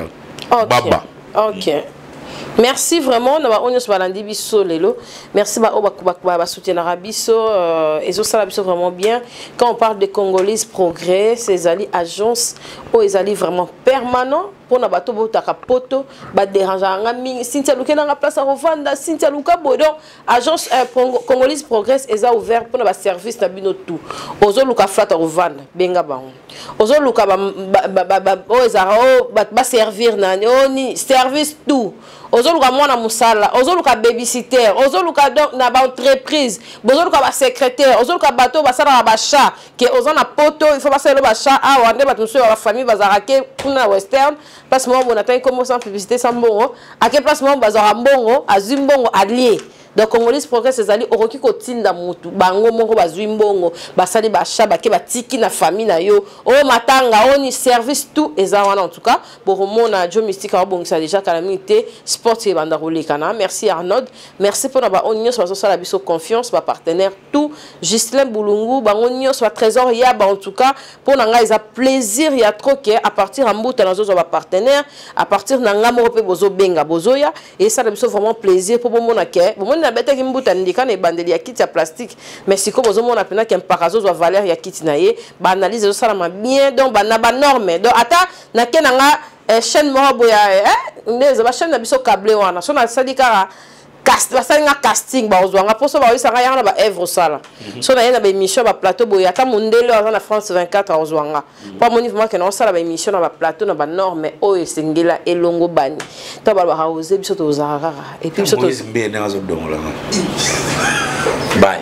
Ok. Baba. Ok. Merci vraiment. Merci de soutenir Rabiso. Et ça, vraiment bien. Quand on parle de Congolais Progrès, ces alliés agences, ils alliés vraiment permanents. Pour na bato botaka poto ba déranger nga mingi Cynthia Luka na place à revendre Cynthia Luka bodo agence Congolais Progress eza ouvert pour na ba service na bino tout ozo luka flat à revendre benga ba ozo luka ba ba o ezara o ba servir na ni service tout ozo luka mwana musala ozo luka babysitter ozo luka donc na ba entreprise bozo luka ba secrétaire ozo luka bato ba sala ba chat que ozo na poto il faut ba sala ba chat ah wande ba tunso ba famille bazarake kuna western place moi on attend comment sans publicité sans bongo à quel place moi bazara mbongo azimbongo allié donc Congolais Progrès ces alliés oroki kotinda mutu bango moko bazimbongo basali ba shaba ke batiki na famille na yo o matanga oni service tout ezawana en tout cas pour mona jo mystique a bongisa déjà calamité sport et banda rolikana merci Arnaud merci pour na ba onyo so so la biso confiance ba partenaire tout Gislain Boulungu ba onyo so trésor ya ba en tout cas pour na nga isa plaisir ya trop que à partir en mbuta na zo ba partenaire à partir na nga mo pe bozo benga bozoya et ça la biso vraiment plaisir pour mona ke na bete ki mbuta ndika na bandeli ya kiti ya plastique mais siko bozo mona pena ke mpakazo zo valeur ya kiti na ye ba analyse zo sala ma bien donc ba na ba norme donc ata na ke na nga chaîne mo boya eh ndeza ba chaîne na biso câblé wana so na sadika cast ba sala nga casting ba ozwanga poso ba yisa nga yana ba œuvre sala so na yana ba émission ba plateau boya ata mondelo na France vingt-quatre ozwanga pa moni vraiment que na sala ba émission na ba plateau na ba norme o esengela elongo bani to ba ba oser biso to ozara et puis biso to mbe na zo dongola bye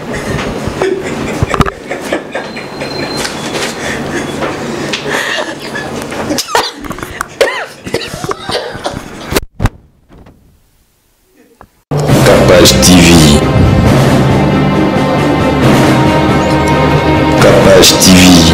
Capage T V. Capage T V.